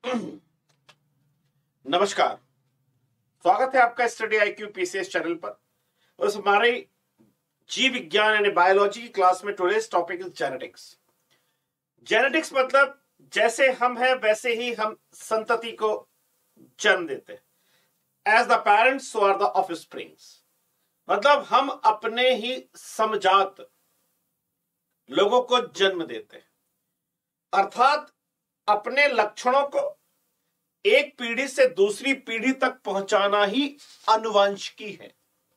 नमस्कार। स्वागत है आपका स्टडी आईक्यू पीसीएस चैनल पर। उस हमारे जीव विज्ञान यानी बायोलॉजी की क्लास में today's topic is genetics. Genetics मतलब जैसे हम हैं वैसे ही हम संतति को जन्म देते हैं। As the parents so are the offsprings, मतलब हम अपने ही समजात लोगों को जन्म देते हैं, अर्थात अपने लक्षणों को एक पीढ़ी से दूसरी पीढ़ी तक पहुंचाना ही आनुवंशिकी है।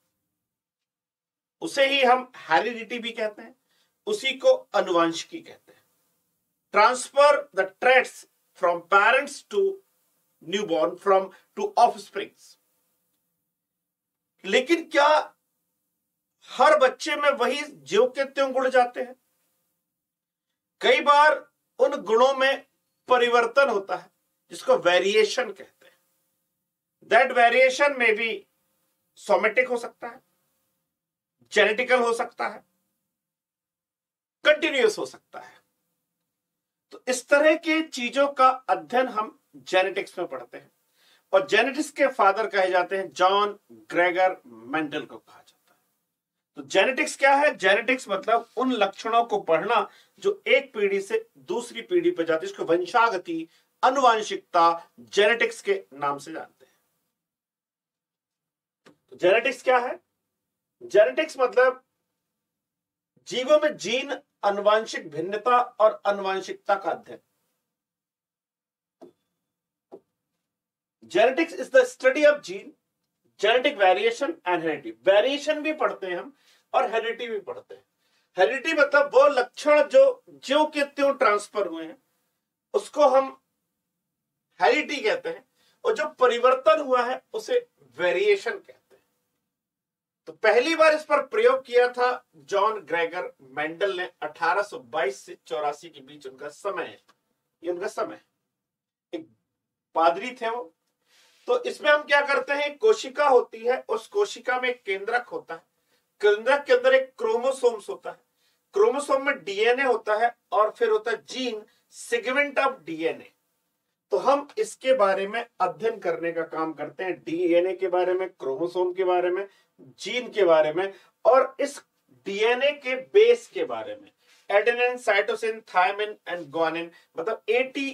उसे ही हम हेरिडिटी भी कहते हैं, उसी को आनुवंशिकी कहते हैं। Transfer the traits from parents to newborn, from to offsprings. लेकिन क्या हर बच्चे में वही ज्यों के त्यों गुण जाते हैं? कई बार उन गुणों में परिवर्तन होता है जिसको वेरिएशन कहते हैं। दैट वेरिएशन में भी सोमेटिक हो सकता है, जेनेटिकल हो सकता है, कंटिन्यूअस हो सकता है। तो इस तरह के चीजों का अध्ययन हम जेनेटिक्स में पढ़ते हैं, और जेनेटिक्स के फादर कहे जाते हैं जॉन ग्रेगर मेंडल को कहा जाता है। तो जेनेटिक्स क्या है? जेनेटिक्स मतलब उन लक्षणों को पढ़ना जो एक पीढ़ी से दूसरी पीढ़ी पर जाती है। इसको वंशागति, अनुवांशिकता, जेनेटिक्स के नाम से जानते हैं। तो जेनेटिक्स क्या है? जेनेटिक्स मतलब जीवों में जीन, अनुवांशिक भिन्नता और अनुवांशिकता का अध्ययन। Genetics is the study of gene, genetic variation and heredity. Variation भी पढ़ते हैं हम और हेरिडिटी भी पढ़ते हैं। हेरिडिटी मतलब वो लक्षण जो ज्यों के त्यों ट्रांसफर हुए हैं, उसको हम हेरिडिटी कहते हैं, और जो परिवर्तन हुआ है उसे वेरिएशन कहते हैं। तो पहली बार इस पर प्रयोग किया था जॉन ग्रेगर मेंडल ने 1822 से 84 के बीच। उनका समय है, ये उनका समय। एक पादरी थे वो। तो इसमें हम क्या करते हैं, कोशिका होती है, उस कोशिका में एक केंद्रक होता है, केंद्रक के अंदर एक क्रोमोसोम्स होता है, क्रोमोसोम में डीएनए होता है, और फिर होता है जीन, सेगमेंट ऑफ डीएनए। तो हम इसके बारे में अध्ययन करने का काम करते हैं, डीएनए के बारे में, क्रोमोसोम के बारे में, जीन के बारे में, और इस डीएनए के बेस के बारे में, adenine, cytosine, thymine and guanine, मतलब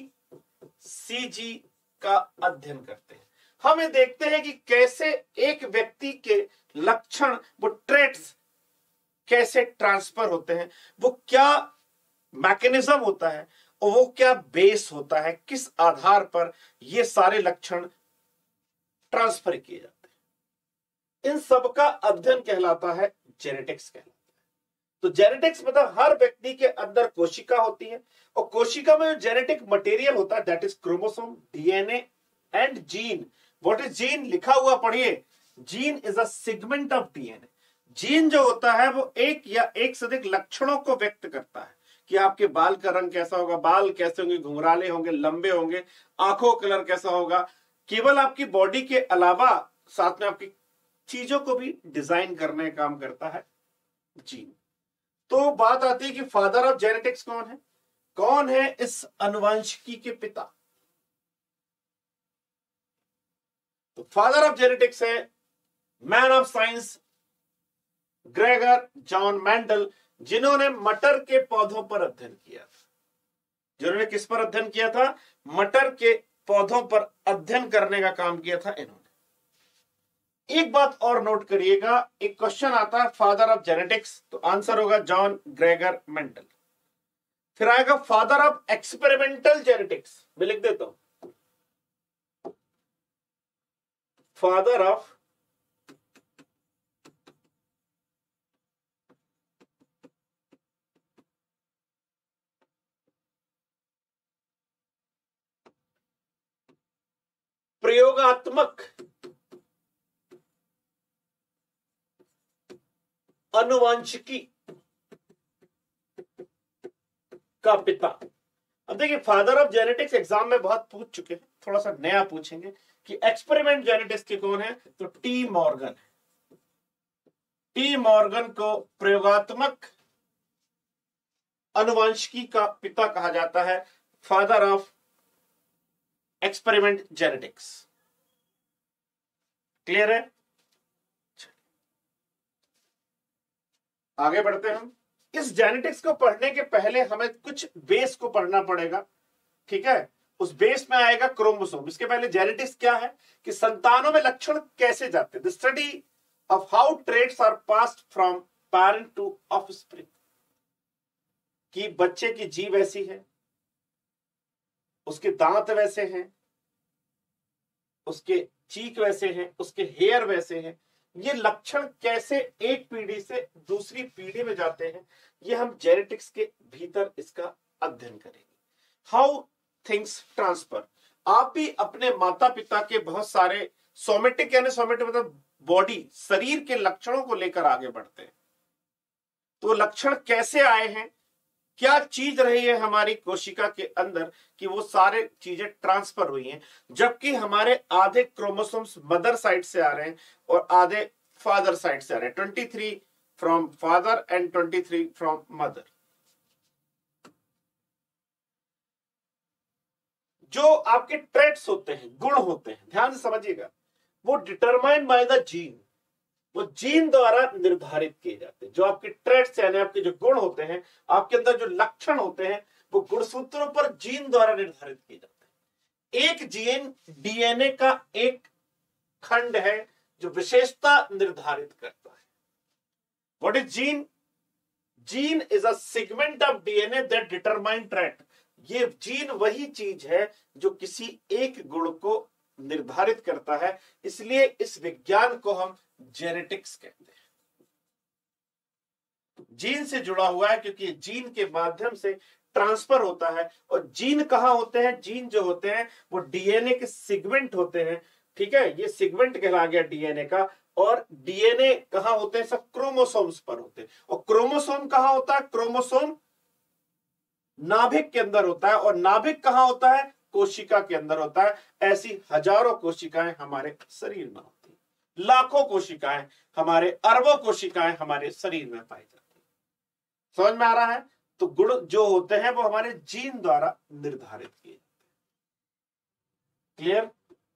एटीसीजी का अध्ययन करते हैं। हम ये देखते हैं कि कैसे एक व्यक्ति के लक्षण, वो ट्रेट्स कैसे ट्रांसफर होते हैं, वो क्या मैकेनिज्म होता है, और वो क्या बेस होता है, किस आधार पर ये सारे लक्षण ट्रांसफर किए जाते हैं। इन सब का अध्ययन कहलाता है जेनेटिक्स कहलाता है। तो जेनेटिक्स मतलब हर व्यक्ति के अंदर कोशिका होती है, और कोशिका में जो जेनेटिक मटेरियल होता है that is chromosome, DNA and gene. What is gene? लिखा हुआ पढ़िए, gene is a segment of DNA. Gene जो होता है वो एक या एक से अधिक लक्षणों को व्यक्त करता है कि आपके बाल का रंग कैसा होगा, बाल कैसे होंगे, घुंघराले होंगे, लंबे होंगे, आंखों का कलर कैसा होगा। केवल आपकी बॉडी के अलावा साथ में आपकी चीजों को भी डिजाइन करने का काम करता है जीन। तो बात आती है कि फादर ऑफ जेनेटिक्स कौन है? कौन है इस अनुवांशिकी के पिता? तो फादर ऑफ जेनेटिक्स है man of science Gregor John Mendel, जिन्होंने मटर के पौधों पर अध्ययन किया था। जिन्होंने किस पर अध्ययन किया था? मटर के पौधों पर अध्ययन करने का काम किया था इन्होंने। एक बात और नोट करिएगा, एक क्वेश्चन आता है फादर ऑफ जेनेटिक्स, तो आंसर होगा जॉन ग्रेगर मेंडल। फिर आएगा फादर ऑफ एक्सपेरिमेंटल जेनेटिक्स, मैं लिख देता हूं, फादर ऑफ प्रयोगात्मक अनुवांशिकी का पिता। अब देखिए, फादर ऑफ जेनेटिक्स एग्जाम में बहुत पूछ चुके हैं, थोड़ा सा नया पूछेंगे कि एक्सपेरिमेंट जेनेटिक्स के कौन है, तो टी मॉर्गन है। टी मॉर्गन को प्रयोगात्मक अनुवांशिकी का पिता कहा जाता है, father of experiment genetics. Clear है? आगे बढ़ते हैं हम। इस जेनेटिक्स को पढ़ने के पहले हमें कुछ बेस को पढ़ना पड़ेगा, ठीक है? उस बेस में आएगा क्रोमोसोम। इसके पहले जेनेटिक्स क्या है कि संतानों में लक्षण कैसे जाते हैं, the study of how traits are passed from parent to offspring. कि बच्चे की जीभ ऐसी है, उसके दांत वैसे हैं, उसके चीक वैसे हैं, उसके हेयर वैसे हैं, ये लक्षण कैसे एक पीढ़ी से दूसरी पीढ़ी में जाते हैं, ये हम जेनेटिक्स के भीतर इसका अध्ययन करेंगे। How things transfer. आप भी अपने माता पिता के बहुत सारे सोमेटिक, यानी सोमेटिक मतलब बॉडी, शरीर के लक्षणों को लेकर आगे बढ़ते हैं। तो लक्षण कैसे आए हैं, क्या चीज रही है हमारी कोशिका के अंदर कि वो सारे चीजें ट्रांसफर हुई हैं, जबकि हमारे आधे क्रोमोसोम्स मदर साइड से आ रहे हैं और आधे फादर साइड से आ रहे हैं। 23 from father and 23 from mother. जो आपके ट्रेट्स होते हैं, गुण होते हैं, ध्यान से समझिएगा, वो डिटरमाइंड बाय द जीन, वो जीन द्वारा निर्धारित किए जाते हैं। जो आपके ट्रेट्स यानी आपके जो गुण होते हैं, आपके अंदर जो लक्षण होते हैं, वो गुणसूत्रों पर जीन द्वारा निर्धारित किए जाते हैं। एक जीन डीएनए का एक खंड है जो विशेषता निर्धारित करता है। What is gene? Gene is a segment of DNA that determine trait. ये जीन वही चीज है जो किसी एक गुण को निर्धारित करता है, इसलिए इस विज्ञान को हम जेनेटिक्स कहते हैं। जीन से जुड़ा हुआ है क्योंकि जीन के माध्यम से ट्रांसफर होता है। और जीन कहां होते हैं? जीन जो होते हैं वो डीएनए के सेगमेंट होते हैं, ठीक है? ये सेगमेंट कहला गया डीएनए का। और डीएनए कहां होते हैं? सब क्रोमोसोम्स पर होते हैं। और क्रोमोसोम कहां होता है? क्रोमोसोम नाभिक के अंदर होता है। और नाभिक कहां होता है? कोशिका के अंदर होता है। ऐसी हजारों कोशिकाएं हमारे शरीर में होती हैं, लाखों कोशिकाएं, हमारे अरबों कोशिकाएं हमारे शरीर में पाई जाती हैं। समझ में आ रहा है? तो गुण जो होते हैं वो हमारे जीन द्वारा निर्धारित किए जाते हैं। क्लियर?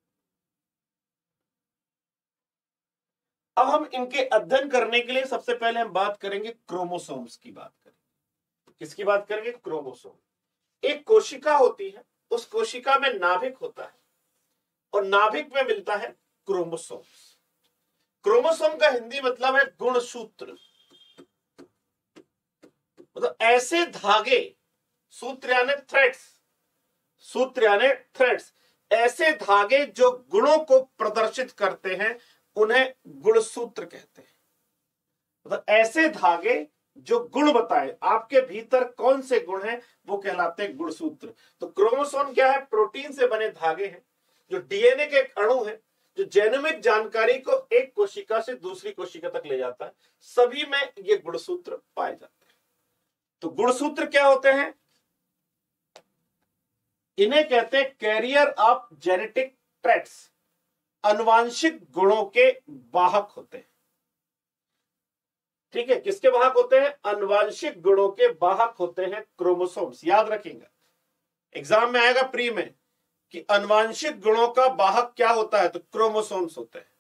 अब हम इनके अध्ययन करने के लिए सबसे पहले हम बात करेंगे क्रोमोसोम्स की बात करेंगे। किसकी बात करेंगे? क्रोमोसोम। एक कोशिका होती है, उस कोशिका में नाभिक होता है और नाभिक में मिलता है क्रोमोसोम्स। क्रोमोसोम का हिंदी मतलब है गुणसूत्र। मतलब ऐसे धागे, सूत्र यानी थ्रेड्स, सूत्र यानी थ्रेड्स, ऐसे धागे जो गुणों को प्रदर्शित करते हैं उन्हें गुणसूत्र कहते हैं। मतलब ऐसे धागे जो गुण बताए आपके भीतर कौन से गुण हैं वो कहलाते हैं गुणसूत्र। तो क्रोमोसोम क्या है? प्रोटीन से बने धागे हैं जो डीएनए के एक अणु है जो जेनोमिक जानकारी को एक कोशिका से दूसरी कोशिका तक ले जाता है। सभी में ये गुणसूत्र पाए जाते हैं। तो गुणसूत्र क्या होते हैं? इन्हें कहते हैं कैरियर ऑफ जेनेटिक ट्रेट्स। आनुवांशिक गुणों के वाहक होते हैं। ठीक है? किसके वाहक होते हैं? आनुवांशिक गुणों के वाहक होते हैं क्रोमोसोम्स। याद रखेंगे, एग्जाम में आएगा प्री में कि आनुवांशिक गुणों का वाहक क्या होता है, तो क्रोमोसोम्स होते हैं।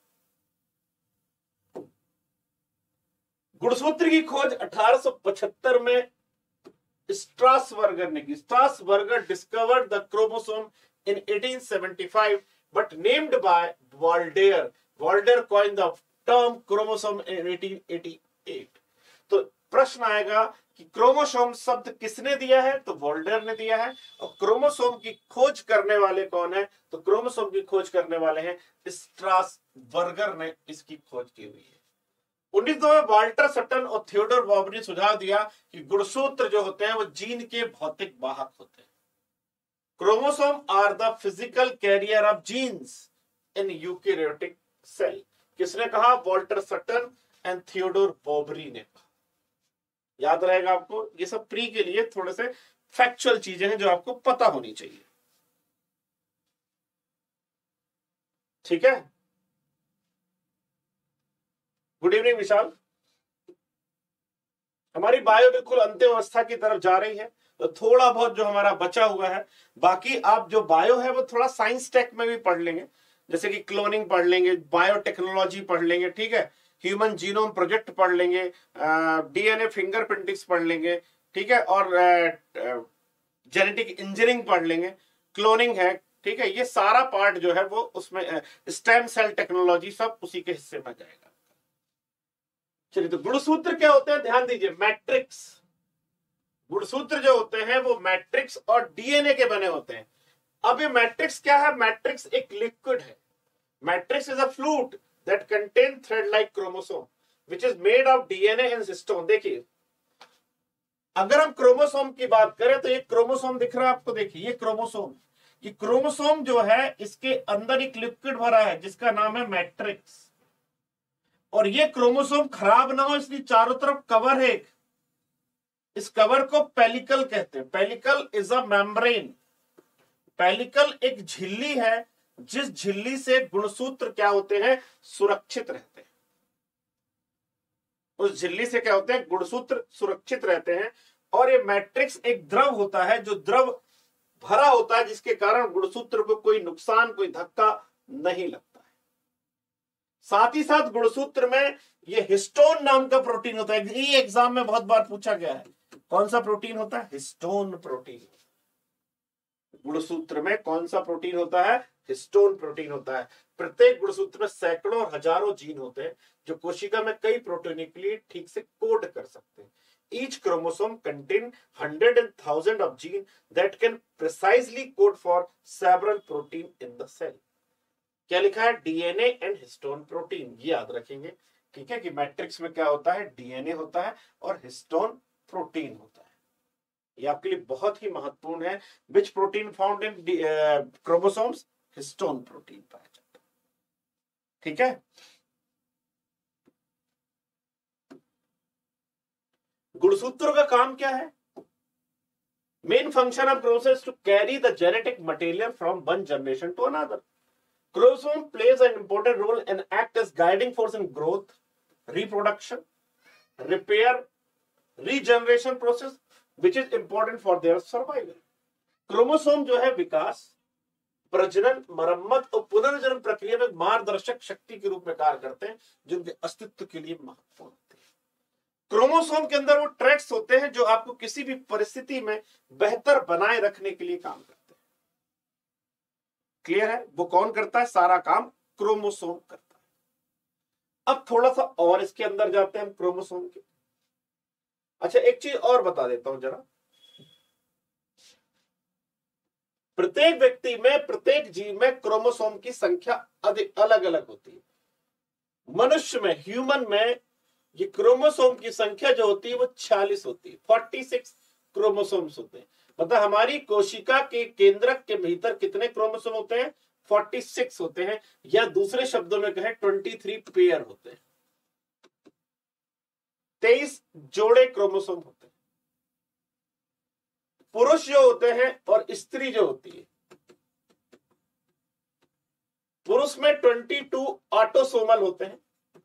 गुणसूत्र की खोज 1875 में स्ट्रासबर्गर ने की। Strasburger discovered the chromosome in 1875 but named by Waldeyer. Waldeyer coined the term chromosome in 1888। तो प्रश्न आएगा कि क्रोमोसोम शब्द किसने दिया है? तो वॉल्डेयर ने दिया है। और क्रोमोसोम की खोज करने वाले कौन है? तो क्रोमोसोम की खोज करने वाले हैं स्ट्रासबर्गर ने इसकी खोज की हुई है। 1900 में वाल्टर सटन और थियोडोर बॉब ने सुझाव दिया कि गुणसूत्र जो होते हैं वो जीन के भौतिक वाहक होते हैं। Chromosome are the physical carrier of genes in eukaryotic cell. किसने कहा? Walter Sutton and Theodore Boveri ने कहा। याद रहेगा आपको, ये सब प्री के लिए थोड़े से फैक्चुअल चीजें हैं जो आपको पता होनी चाहिए। ठीक है? Good evening Vishal. हमारी बायो बिल्कुल अंतिम अवस्था की तरफ जा रही है तो थोड़ा बहुत जो हमारा बचा हुआ है, बाकी आप जो बायो है वो थोड़ा साइंस टेक में भी पढ़ लेंगे, जैसे कि क्लोनिंग पढ़ लेंगे, बायोटेक्नोलॉजी पढ़ लेंगे, ठीक है, ह्यूमन जीनोम प्रोजेक्ट पढ़ लेंगे, डीएनए फिंगरप्रिंटिंग्स पढ़ लेंगे, ठीक है, और जेनेटिक इंजीनियरिंग पढ़ लेंगे, क्लोनिंग है, ठीक है, ये सारा पार्ट जो है वो उसमें स्टेम सेल टेक्नोलॉजी सब उसी के हिस्से में जाएगा। चलिए, तो गुणसूत्र क्या होते हैं ध्यान दीजिए, मैट्रिक्स। गुणसूत्र जो होते हैं वो मैट्रिक्स और डीएनए के बने होते हैं। अब ये मैट्रिक्स क्या है? मैट्रिक्स एक लिक्विड है। Matrix is a fluid that contain thread like chromosome which is made of DNA and histone. देखिए, अगर हम क्रोमोसोम की बात करें तो ये क्रोमोसोम दिख रहा है आपको, देखिए ये क्रोमोसोम, ये क्रोमोसोम जो है इसके अंदर एक लिक्विड भरा है जिसका नाम है मैट्रिक्स, और ये क्रोमोसोम खराब ना हो इसलिए चारों तरफ कवर है। इस कवर को पेलिकल कहते हैं। Pellicle is a membrane. Pellicle एक झिल्ली है जिस झिल्ली से गुणसूत्र क्या होते हैं? सुरक्षित रहते हैं। उस झिल्ली से क्या होते हैं? गुणसूत्र सुरक्षित रहते हैं। और ये मैट्रिक्स एक द्रव होता है जो द्रव भरा होता है, जिसके कारण गुणसूत्र को कोई नुकसान, कोई धक्का नहीं लगता है। साथ ही साथ गुणसूत्र में ये हिस्टोन नाम का प्रोटीन होता है। ये एग्जाम में बहुत बार पूछा गया है, कौन सा प्रोटीन होता है? Histone protein. गुणसूत्र में कौन सा प्रोटीन होता है? हिस्टोन प्रोटीन होता है। प्रत्येक गुणसूत्र में सैकड़ों और हजारों जीन होते हैं जो कोशिका में कई प्रोटीनों के लिए ठीक से कोड कर सकते हैं। Each chromosome contain 100 and 1000 of gene that can precisely code for several protein in the cell. क्या लिखा है? DNA and histone protein. ये याद रखेंगे, ठीक है, कि मैट्रिक्स में क्या होता है? डीएनए होता है और हिस्टोन प्रोटीन होता है। ये आपके लिए बहुत ही महत्वपूर्ण है। Which protein found in chromosomes? Histone protein पाया जाता है, ठीक है। गुणसूत्रों का काम क्या है? Main function of chromosomes to carry the genetic material from one generation to another. Chromosome plays an important role and act as guiding force in growth, reproduction, repair, regeneration process which is important for their survival. Chromosome जो है विकास, प्रजनन, मरम्मत और पुनर्जन्म प्रक्रिया में मार्गदर्शक शक्ति के रूप में कार्य करते हैं जो उनके अस्तित्व के लिए महत्वपूर्ण होते हैं। क्रोमोसोम के अंदर वो ट्रेट्स होते हैं जो आपको किसी भी परिस्थिति में बेहतर बनाए रखने के लिए काम करते हैं। क्लियर है? वो कौन करता है? सारा काम क्रोमोसोम करता है। अब थोड़ा सा और इसके अंदर जाते हैं हम क्रोमोसोम के। अच्छा, एक चीज और बता देता हूं जरा। प्रत्येक व्यक्ति में, प्रत्येक जीव में क्रोमोसोम की संख्या अधिक अलग अलग होती है। मनुष्य में, ह्यूमन में, ये क्रोमोसोम की संख्या जो होती है वो 46 होती है। 46 क्रोमोसोम्स होते हैं। मतलब हमारी कोशिका के केंद्रक के भीतर कितने क्रोमोसोम होते हैं? 46 होते हैं, या दूसरे शब्दों में कहें 23 पेयर होते हैं। 23 जोड़े क्रोमोसोम होते हैं। पुरुष जो होते हैं और स्त्री जो होती है, पुरुष में 22 ऑटोसोमल होते हैं।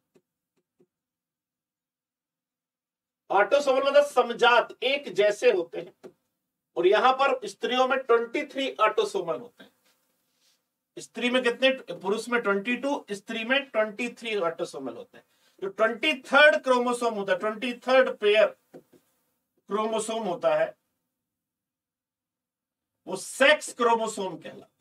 ऑटोसोमल मतलब समजात, एक जैसे होते हैं। और यहां पर स्त्रियों में 23 ऑटोसोमल होते हैं। स्त्री में कितने? पुरुष में 22, स्त्री में 23 ऑटोसोमल होते हैं। जो 23rd क्रोमोसोम होता है, 23rd पेयर क्रोमोसोम होता है, वो सेक्स क्रोमोसोम कहलाता है।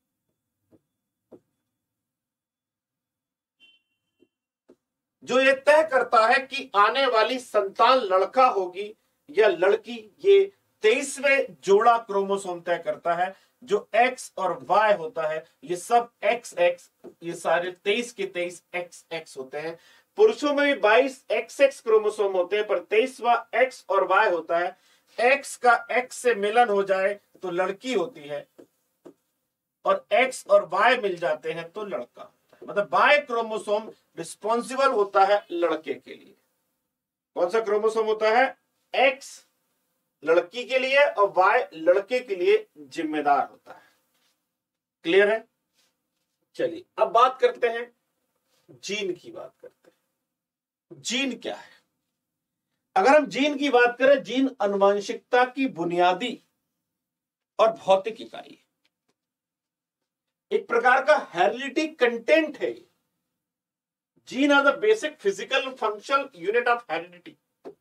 जो ये तय करता है कि आने वाली संतान लड़का होगी या लड़की। ये 23वें जोड़ा क्रोमोसोम तय करता है। जो X और Y होता है ये सब XX, ये सारे 23 के 23 XX होते हैं। पुरुषों में भी 22 XX क्रोमोसोम होते हैं, पर 23वां X और Y होता है। X का X से मिलन हो जाए तो लड़की होती है, और X और Y मिल जाते हैं तो लड़का होता है। मतलब Y क्रोमोसोम रिस्पॉन्सिबल होता है लड़के के लिए। कौन सा क्रोमोसोम होता है? X लड़की के लिए और Y लड़के के लिए जिम्मेदार होता है। क्लियर है? चलिए अब बात करते हैं जीन की। बात करते हैं जीन क्या है। अगर हम जीन की बात करें, जीन आनुवंशिकता की बुनियादी और भौतिक इकाई है, एक प्रकार का हेरिडिटी कंटेंट है। Gene are the basic physical functional unit of heredity.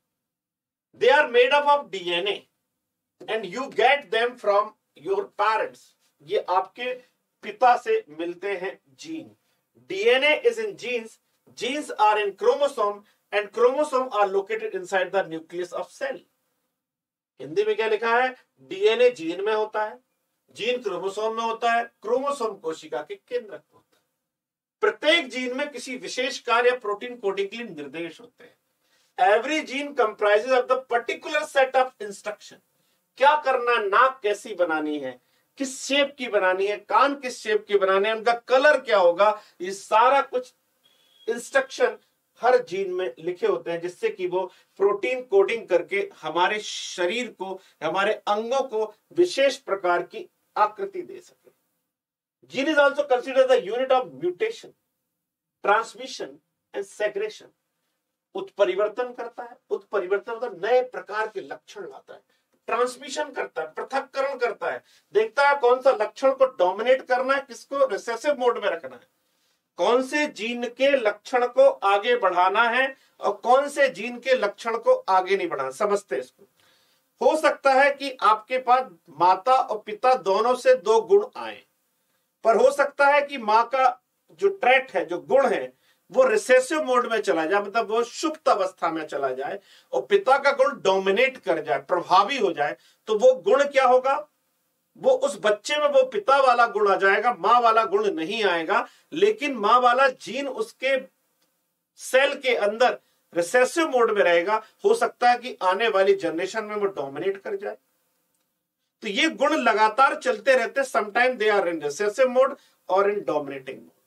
They are made up of DNA and you get them from your parents. ये आपके पिता से मिलते हैं gene. DNA is in genes, genes are in chromosome and chromosome are located inside the nucleus of cell. Hindi में क्या लिखा है? डीएनए जीन में होता है, जीन क्रोमोसोम में होता है, क्रोमोसोम कोशिका के केंद्रक में होता है। प्रत्येक जीन में किसी विशेष कार्य या प्रोटीन कोडिंग के लिए निर्देश होते हैं। Every gene comprises of the particular set of instruction. क्या करना, नाक कैसी बनानी है, किस शेप की बनानी है, कान किस शेप की बनाने हैं, उनका कलर क्या होगा, ये सारा कुछ इंस्ट्रक्शन हर जीन में लिखे होते हैं, जिससे कि वो प्रोटीन कोडिंग करके हमारे शरीर को, हमारे अंगों को विशेष प्रकार की आकृति दे सके। Gene is also considered the unit of mutation, transmission and segregation. उत्परिवर्तन करता है, उत्परिवर्तन मतलब नए प्रकार के लक्षण लाता है। ट्रांसमिशन करता है, पृथक्करण करता है, देखता है कौन सा लक्षण को डोमिनेट करना है, किसको रिसेसिव मोड में रखना है, कौन से जीन के लक्षण को आगे बढ़ाना है और कौन से जीन के लक्षण को आगे नहीं बढ़ाना। समझते हैं इसको। हो सकता है कि आपके पास माता और पिता दोनों से दो गुण आए, पर हो सकता है कि माँ का जो ट्रैट है, जो गुण है, वो रिसेसिव मोड में चला जाए, मतलब वो सुप्त अवस्था में चला जाए, और पिता का गुण डोमिनेट कर जाए, प्रभावी हो जाए। तो वो गुण क्या होगा? वो उस बच्चे में वो पिता वाला गुण आ जाएगा, मां वाला गुण नहीं आएगा, लेकिन मां वाला जीन उसके सेल के अंदर रिसेसिव मोड में रहेगा। हो सकता है कि आने वाली जनरेशन में वो डोमिनेट कर जाए। तो ये गुण लगातार चलते रहते, sometime they are in recessive mode और इन डोमिनेटिंग मोड।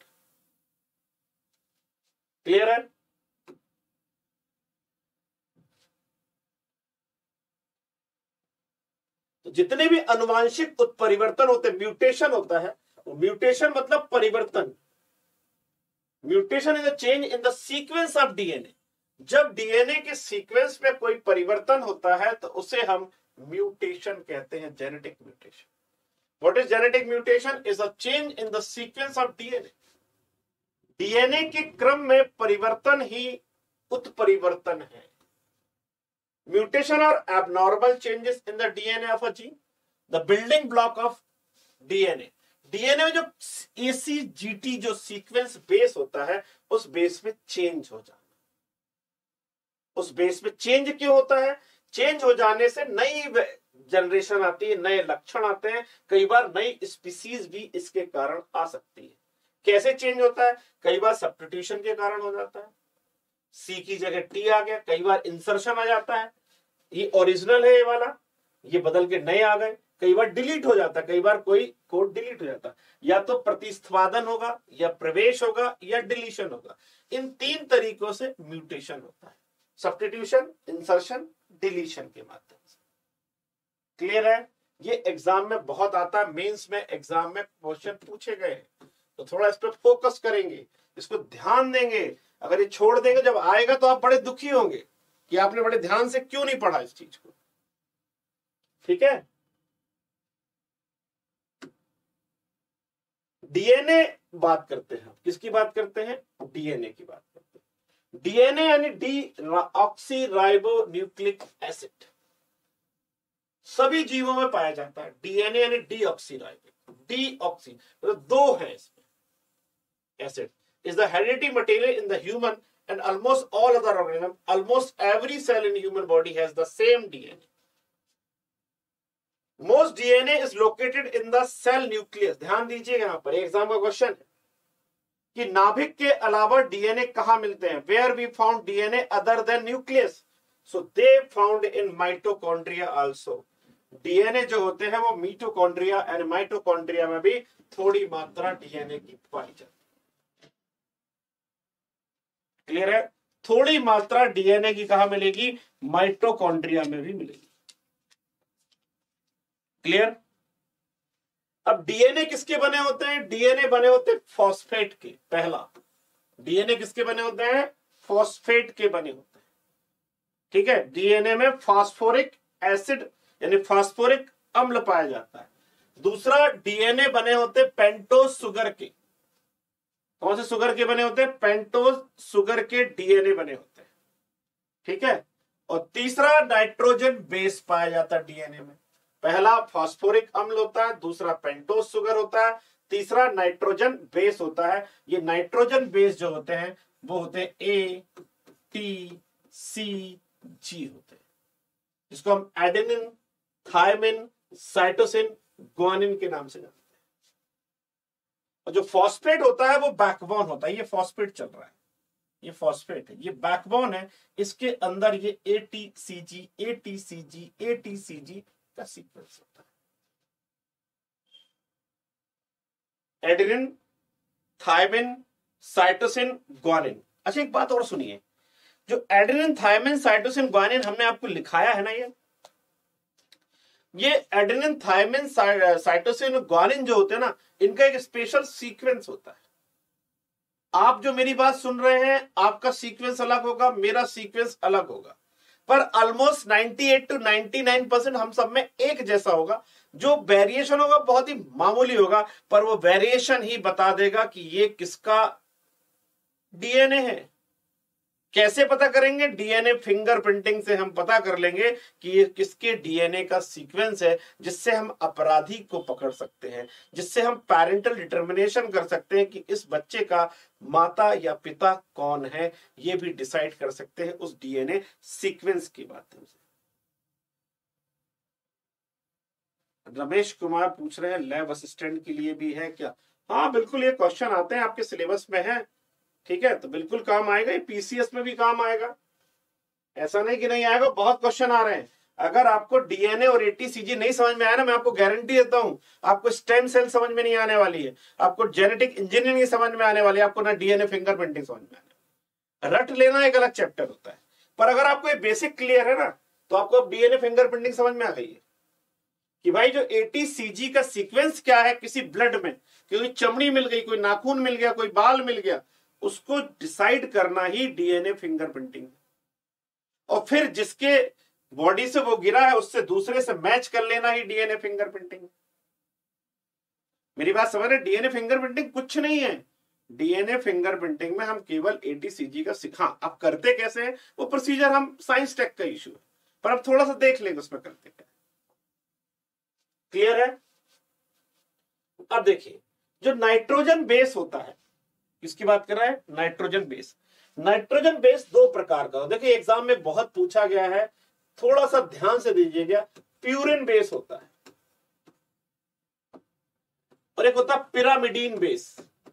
क्लियर है? तो जितने भी अनुवांशिक उत्परिवर्तन होते, म्यूटेशन होता है, म्यूटेशन मतलब परिवर्तन। Mutation is a change in the sequence of DNA. जब डीएनए के सीक्वेंस में कोई परिवर्तन होता है तो उसे हम म्यूटेशन कहते हैं, genetic mutation. What is genetic mutation? Is a change in the sequence of DNA. DNA के क्रम में परिवर्तन ही उत्परिवर्तन है। Mutation or abnormal changes in the DNA of a gene, the building block of DNA. DNA में जो ACGT जो sequence base होता है, उस बेस में चेंज हो जाना। उस बेस में चेंज क्यों होता है? चेंज हो जाने से नई जनरेशन आती है, नए लक्षण आते हैं, कई बार नई स्पीसीज भी इसके कारण आ सकती है। कैसे चेंज होता है? कई बार सब्स्टिट्यूशन के कारण हो जाता है, सी की जगह टी आ गया, कई बार इंसर्शन आ जाता है, ये ओरिजिनल है ये वाला, ये बदल के नए आ गए, कई बार डिलीट हो जाता है, कई बार कोई कोड डिलीट हो जाता है, या तो प्रतिस्थापन होगा, या प्रवेश होगा, या डिलीशन होगा। इन तीन तरीकों से म्यूटेशन होता है, सब्स्टिट्यूशन, इंसर्शन, डिलीशन के माध्यम से। क्लियर है? ये एग्जाम में बहुत आता है, मेंस में, एग्जाम में क्वेश्चन पूछे गए, तो थोड़ा इस पर फोकस करेंगे, इसको ध्यान देंगे। अगर ये छोड़ देंगे, जब आएगा तो आप बड़े दुखी होंगे कि आपने बड़े ध्यान से क्यों नहीं पढ़ा इस चीज को। ठीक है? डीएनए बात करते हैं, किसकी बात करते हैं? डीएनए की बात करते हैं। डीएनए यानी D oxy ribo nucleic acid, सभी जीवों में पाया जाता है। डीएनए यानी D oxy ribo, deoxy मतलब दो है इसमें। Acid is the hereditary material in the human and almost all other organisms. Almost every cell in human body has the same DNA. Most DNA is located in the cell nucleus. ध्यान दीजिए, यहां पर exam का question है कि नाभिक के अलावा डीएनए कहां मिलते हैं? Where we found DNA other than nucleus? So they found in mitochondria also. DNA जो होते हैं वो मिटोकॉन्ड्रिया एंड माइटोकॉन्ड्रिया में भी थोड़ी मात्रा डीएनए की पाई जाती है। क्लियर है? थोड़ी मात्रा डीएनए की कहां मिलेगी? माइटोकॉन्ड्रिया में भी मिलेगी। क्लियर? अब डीएनए किसके बने होते हैं? डीएनए बने होते हैं फॉस्फेट के। पहला, डीएनए किसके बने होते हैं? फॉस्फेट के बने होते हैं। ठीक है, डीएनए में फास्फोरिक एसिड यानी फास्फोरिक अम्ल पाया जाता है। दूसरा, डीएनए बने होते पेंटोज शुगर के। कौन से शुगर के बने होते हैं? पेंटोज शुगर के डीएनए बने होते हैं। ठीक है, और तीसरा, नाइट्रोजन बेस पाया जाता है डीएनए में। पहला फास्फोरिक अम्ल होता है, दूसरा पेंटोज शुगर होता है, तीसरा नाइट्रोजन बेस होता है। ये नाइट्रोजन बेस जो होते हैं वो होते हैं ए, टी, सी, जी होते हैं, जिसको हम एडेनिन, थायमिन, साइटोसिन, ग्वानिन के नाम से जानते हैं। और जो फॉस्फेट होता है वो बैकबोन होता है। ये फॉस्फेट चल रहा है, ये फॉस्फेट है, ये बैकबोन है। इसके अंदर ये एटीसीजी, एटीसीजी, एटीसीजी का सीक्वेंस होता है। Adenine, thymine, cytosine, guanine. अच्छा, एक बात और सुनिए, जो एडेनिन, थायमिन, साइटोसिन, ग्वानिन हमने आपको लिखाया है ना, ये एडेनिन, थायमिन, साइटोसिन, ग्वानिन जो होते हैं ना, इनका एक स्पेशल सीक्वेंस होता है। आप जो मेरी बात सुन रहे हैं, आपका सीक्वेंस अलग होगा, मेरा सीक्वेंस अलग होगा, पर ऑलमोस्ट 98 to 99% हम सब में एक जैसा होगा। जो वेरिएशन होगा बहुत ही मामूली होगा, पर वो वेरिएशन ही बता देगा कि ये किसका डीएनए है। कैसे पता करेंगे? डीएनए फिंगरप्रिंटिंग से हम पता कर लेंगे कि ये किसके डीएनए का सीक्वेंस है, जिससे हम अपराधी को पकड़ सकते हैं, जिससे हम पेरेंटल डिटर्मिनेशन कर सकते हैं कि इस बच्चे का माता या पिता कौन है, ये भी डिसाइड कर सकते हैं उस डीएनए सीक्वेंस के माध्यम से। रमेश कुमार पूछ रहे हैं लैब असिस्टेंट के लिए भी है क्या? हाँ बिल्कुल, ये क्वेश्चन आते हैं, आपके सिलेबस में है। ठीक है, तो बिल्कुल काम आएगा, ये पीसीएस में भी काम आएगा, ऐसा नहीं कि नहीं आएगा, बहुत क्वेश्चन आ रहे हैं। अगर आपको डीएनए और एटीसीजी नहीं समझ में आया ना, मैं आपको गारंटी देता हूं, आपको स्टेम सेल समझ में नहीं आने वाली है, आपको जेनेटिक इंजीनियरिंग समझ में आने वाली है, आपको ना डीएनए फिंगरप्रिंटिंग समझ में आने। रट लेना एक अलग चैप्टर होता है, पर अगर आपको ये बेसिक क्लियर है ना, तो आपको डीएनए फिंगरप्रिंटिंग समझ में आ गई है कि भाई जो एटीसीजी का सीक्वेंस क्या है किसी ब्लड में, क्योंकि चमड़ी मिल गई, कोई नाखून मिल गया, कोई बाल मिल गया, उसको डिसाइड करना ही डीएनए फिंगरप्रिंटिंग। और फिर जिसके बॉडी से वो गिरा है उससे दूसरे से मैच कर लेना ही डीएनए फिंगरप्रिंटिंग। मेरी बात समझ रहे? डीएनए फिंगरप्रिंटिंग कुछ नहीं है। डीएनए फिंगरप्रिंटिंग में हम केवल एटीसीजी का सिखा, अब करते कैसे हैं वो प्रोसीजर हम साइंस टेक का इशू है, पर अब थोड़ा सा देख लेंगे उसमें करते क्या। क्लियर है? अब देखिए, जो नाइट्रोजन बेस होता है, किसकी बात कर रहा है? Nitrogen base. नाइट्रोजन बेस दो प्रकार का, देखिए एग्जाम में बहुत पूछा गया है, थोड़ा सा ध्यान से दीजिएगा। प्यूरिन बेस होता है और एक होता है pyrimidine base.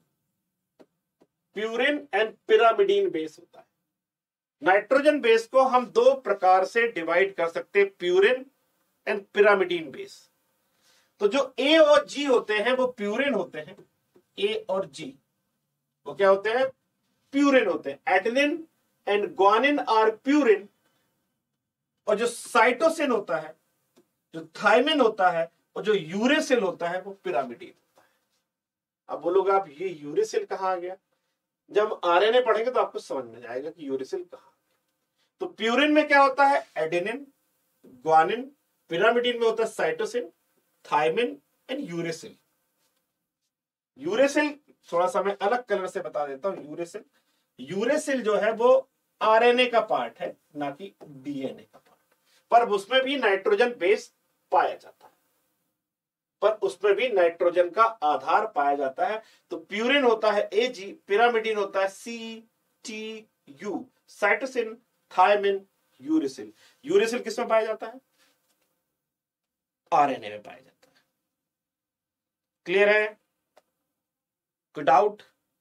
Purine and pyrimidine base होता है। नाइट्रोजन बेस को हम दो प्रकार से डिवाइड कर सकते हैं, प्यूरिन एंड पिरामिडीन बेस। तो जो ए और जी होते हैं वो प्यूरिन होते हैं, ए और जी वो क्या होते हैं? प्यूरिन होते हैं। Adenine and guanine are purine, और जो साइटोसिन होता है, जो थायमिन होता है, और जो यूरेसिल होता है वो पिरामिडीन होता है। अब बोलोगे आप ये यूरेसिल कहां आ गया? जब आरएनए पढ़ेंगे तो आपको समझ में आएगा कि यूरेसिल कहां। तो प्यूरिन में क्या होता है? Adenine, guanine. पिरामिडीन में होता है cytosine, thymine and uracil. Uracil थोड़ा सा मैं अलग कलर से बता देता हूं। यूरेसिल जो है वो आरएनए का पार्ट है, ना कि डीएनए का पार्ट, पर उसमें भी नाइट्रोजन बेस पाया जाता है, पर उसमें भी नाइट्रोजन का आधार पाया जाता है। तो प्यूरिन होता है एजी, पिरामिडीन होता है C T U, cytosine, thymine, uracil. Uracil किस में पाया जाता है? आरएनए में पाया जाता है। क्लियर है? कोई डाउट?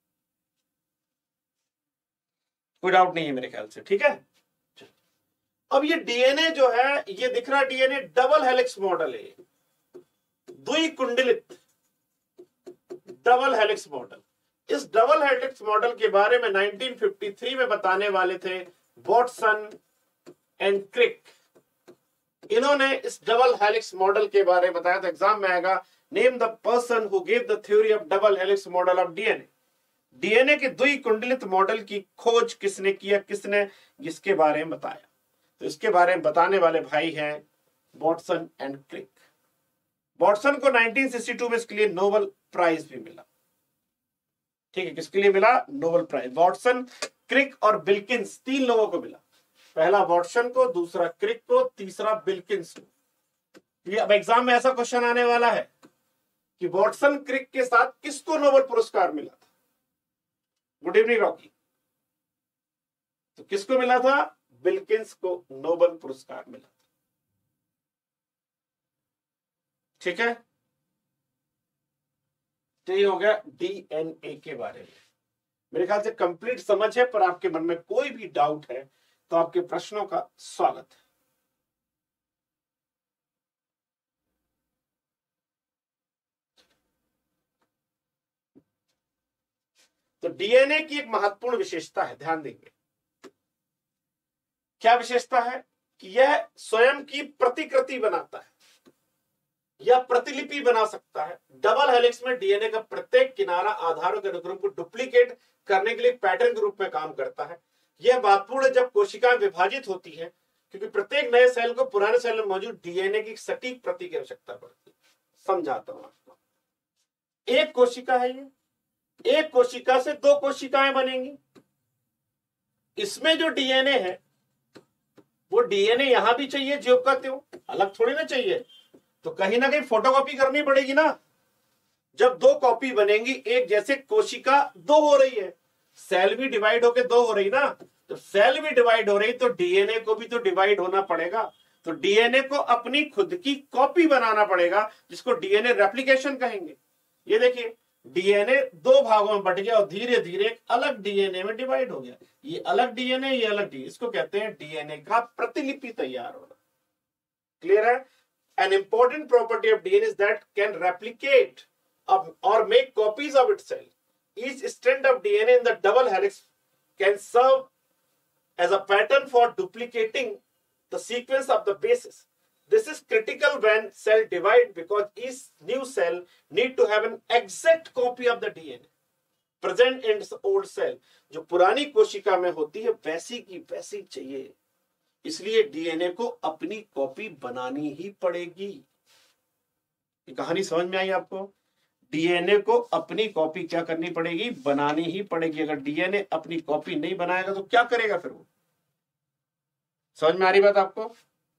कोई डाउट नहीं है मेरे ख्याल से, ठीक है। अब ये डीएनए जो है, ये दिख रहा डीएनए डबल हेलिक्स मॉडल है, द्विकुंडलित डबल हेलिक्स मॉडल। इस डबल हेलिक्स मॉडल के बारे में 1953 में बताने वाले थे वॉटसन एंड क्रिक। इन्होंने इस डबल हेलिक्स मॉडल के बारे में बताया था। एग्जाम में आएगा, name the person who give the theory of double helix model of DNA. DNA के द्विकुंडलित मॉडल की खोज किसने किया, किसने इसके बारे में बताया? तो इसके बारे में बताने वाले भाई हैं वाटसन एंड क्रिक। वाटसन को 1962 में इसके लिए नोबेल प्राइज भी मिला। ठीक है, किसके लिए मिला? Nobel prize. वाटसन, क्रिक और विल्किंस, 3 लोगों को मिला। पहला वाटसन को, दूसरा क्रिक को, तीसरा विल्किंस को। ये अब एग्जाम में ऐसा क्वेश्चन आने वाला है कि वाटसन क्रिक के साथ किसको नोबेल पुरस्कार मिला था? Good evening Rocky. तो किसको मिला था? विल्किंस को नोबेल पुरस्कार मिला था। ठीक है, तो ये हो गया डीएनए के बारे में। मेरे ख्याल से कंप्लीट समझ है, पर आपके मन में कोई भी डाउट है तो आपके प्रश्नों का स्वागत है। तो डीएनए की एक महत्वपूर्ण विशेषता है, ध्यान देंगे। क्या विशेषता है? कि यह स्वयं की प्रतिकृति बनाता है या प्रतिलिपि बना सकता है। डबल हेलिक्स में डीएनए का प्रत्येक किनारा आधारों के अनुक्रम को डुप्लीकेट करने के लिए पैटर्न के रूप में काम करता है। यह महत्वपूर्ण है जब कोशिकाएं विभाजित होती हैं, क्योंकि प्रत्येक नए सेल को पुराने सेल में मौजूद डीएनए की सटीक प्रति की आवश्यकता पड़ती है। समझाता हूं आपको। एक कोशिका है ये, एक कोशिका से 2 कोशिकाएं बनेंगी। इसमें जो डीएनए है वो डीएनए यहां भी चाहिए, ज्यों का त्यों, अलग थोड़ी ना चाहिए। तो कहीं ना कहीं फोटोकॉपी करनी पड़ेगी ना। जब 2 कॉपी बनेंगी, एक जैसे कोशिका 2 हो रही है, सेल भी डिवाइड होके 2 हो रही ना, तो सेल भी डिवाइड हो रही तो डीएनए को भी तो डिवाइड होना पड़ेगा। तो डीएनए को अपनी खुद की कॉपी बनाना पड़ेगा, जिसको डीएनए रेप्लिकेशन कहेंगे। ये देखिए, डीएनए 2 भागों में बट गया और धीरे धीरे एक अलग डीएनए में डिवाइड हो गया। ये अलग डीएनए, ये अलग डीएनए, इसको कहते हैं डीएनए का प्रतिलिपि तैयार होना। क्लियर है? An important property of DNA is that can replicate or make copies of itself. Each strand of DNA in the double helix can serve as a pattern for duplicating the sequence of the bases. This is critical when cell divide because each new cell need to have an exact copy of the DNA present in its old cell. जो पुरानी कोशिका में होती है वैसी की वैसी चाहिए, इसलिए डीएनए को अपनी कॉपी बनानी ही पड़ेगी। ये कहानी समझ में आई आपको? डीएनए को अपनी कॉपी क्या करनी पड़ेगी? बनानी ही पड़ेगी। अगर डीएनए अपनी कॉपी नहीं बनाएगा तो क्या करेगा फिर वो? समझ में आ रही बात आपको?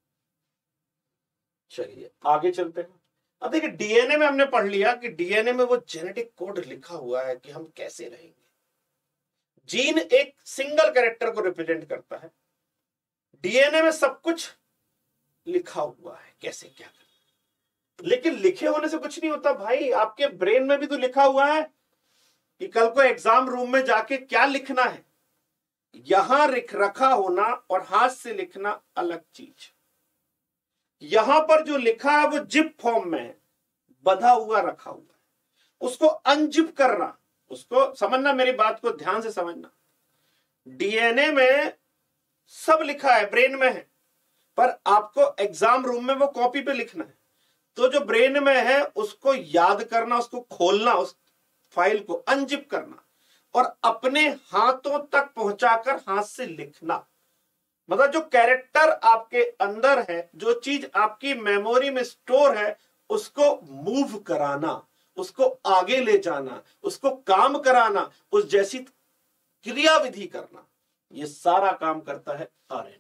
चलिए आगे चलते हैं। अब देखिए, डीएनए में हमने पढ़ लिया कि डीएनए में वो जेनेटिक कोड लिखा हुआ है कि हम कैसे रहेंगे। जीन एक सिंगल कैरेक्टर को रिप्रेजेंट करता है। डीएनए में सब कुछ लिखा हुआ है, कैसे क्या करना। लेकिन लिखे होने से कुछ नहीं होता भाई, आपके ब्रेन में भी तो लिखा हुआ है कि कल को एग्जाम रूम में जाके क्या लिखना है। यहां रखा होना और हाथ से लिखना अलग चीज। यहां पर जो लिखा है वो जिप फॉर्म में है, बंधा हुआ रखा हुआ है। उसको अनजिप करना, उसको समझना, मेरी बात को ध्यान से समझना। डीएनए में सब लिखा है, ब्रेन में है, पर आपको एग्जाम रूम में वो कॉपी पे लिखना है। तो जो ब्रेन में है उसको याद करना, उसको खोलना, उस फाइल को अनजिप करना और अपने हाथों तक पहुंचाकर हाथ से लिखना। मतलब जो कैरेक्टर आपके अंदर है, जो चीज आपकी मेमोरी में स्टोर है, उसको मूव कराना, उसको आगे ले जाना, उसको काम कराना, उस जैसी क्रियाविधि करना, ये सारा काम करता है आरएनए।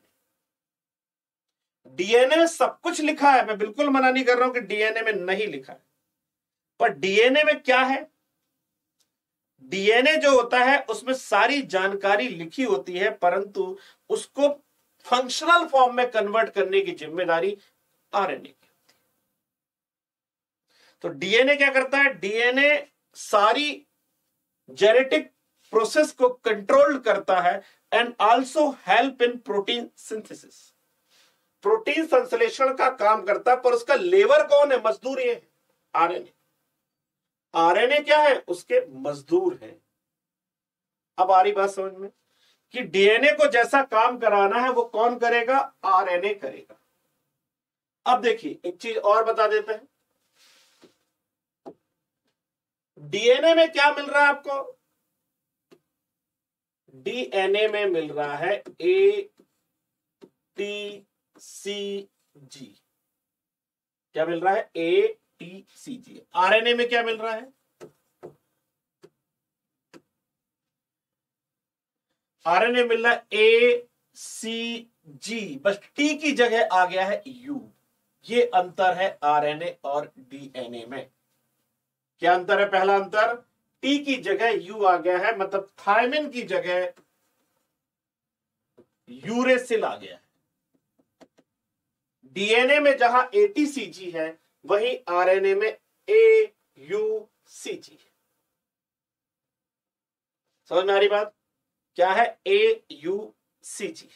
डीएनए में सब कुछ लिखा है, मैं बिल्कुल मना नहीं कर रहा हूं कि डीएनए में नहीं लिखा है, पर डीएनए में क्या है? डीएनए जो होता है उसमें सारी जानकारी लिखी होती है, परंतु उसको फंक्शनल फॉर्म में कन्वर्ट करने की जिम्मेदारी आरएनए की होती है। तो डीएनए क्या करता है? डीएनए सारी जेनेटिक प्रोसेस को कंट्रोल करता है and also help in protein synthesis. Protein संश्लेषण का काम करता है, पर उसका लेबर कौन है? मजदूर ये है आरएनए। आरएनए क्या है? उसके मजदूर हैं। अब आ रही बात समझ में कि डीएनए को जैसा काम कराना है वो कौन करेगा? आरएनए करेगा। अब देखिए एक चीज और बता देते हैं, डीएनए में क्या मिल रहा है आपको? डीएनए में मिल रहा है A, ATCG। क्या मिल रहा है? ATCG। आरएनए में क्या मिल रहा है? आरएनए मिल रहा है ACG, बस टी की जगह आ गया है U। ये अंतर है आरएनए और डीएनए में। क्या अंतर है? पहला अंतर, टी की जगह यू आ गया है, मतलब थायमिन की जगह यूरेसिल आ गया है। डीएनए में जहां एटीसीजी है, वही आरएनए में AUCG है। समझ में आ रही बात? क्या है? AUCG।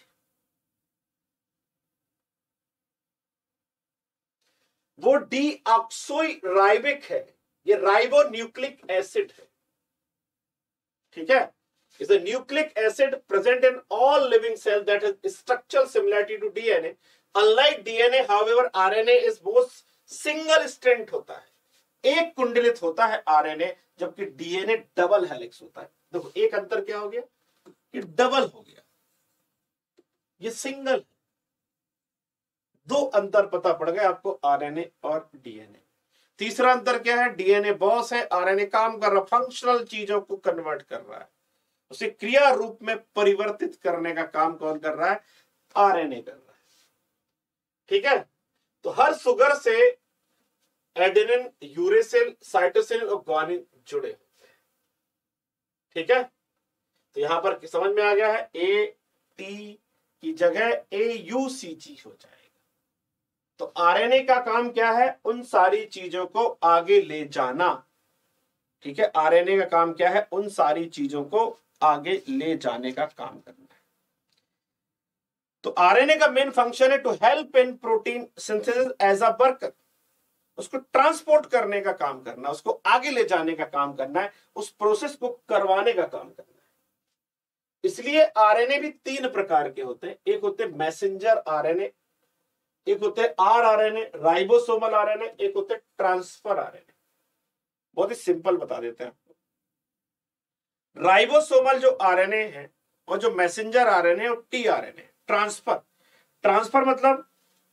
वो डीऑक्सोराइबिक है, ये राइबोन्यूक्लिक एसिड है। ठीक है? is a nucleic acid present in all living cells that has structural similarity to DNA. Unlike DNA, however, RNA is both single strand होता है, एक कुंडलित होता है RNA, जबकि DNA डबल हेलिक्स होता है। देखो एक अंतर क्या हो गया, ये डबल हो गया, ये सिंगल है। दो अंतर पता पड़ गए आपको RNA और DNA। तीसरा अंतर क्या है? DNA बॉस है, RNA काम कर रहा, फंक्शनल चीजों को कन्वर्ट कर रहा है, उसे क्रिया रूप में परिवर्तित करने का काम कौन कर रहा है? आरएनए कर रहा है। ठीक है? तो हर सुगर से एडेनिन, यूरेसिल, साइटोसिन और ग्वानिन जुड़े होते हैं। ठीक है? तो यहां पर समझ में आ गया है, AT की जगह AUCG हो जाएगा। तो आरएनए का काम क्या है? उन सारी चीजों को आगे ले जाना। ठीक है? आरएनए का काम क्या है? उन सारी चीजों को आगे ले जाने का काम करना है। तो आरएनए का मेन फंक्शन है to help in protein synthesis as a worker, उसको ट्रांसपोर्ट करने का काम करना, उसको आगे ले जाने का काम करना है, उस प्रोसेस को करवाने का काम करना है। इसलिए आरएनए भी तीन प्रकार के होते हैं। एक होते हैं मैसेंजर आरएनए, एक होते हैं आरआरएनए, राइबोसोमल आरएनए, एक होते हैं ट्रांसफर आरएनए। बहुत ही सिंपल बता देते हैं। राइबोसोमल जो आरएनए है और जो मैसेंजर आरएनए और टीआरएनए। ट्रांसफर, ट्रांसफर मतलब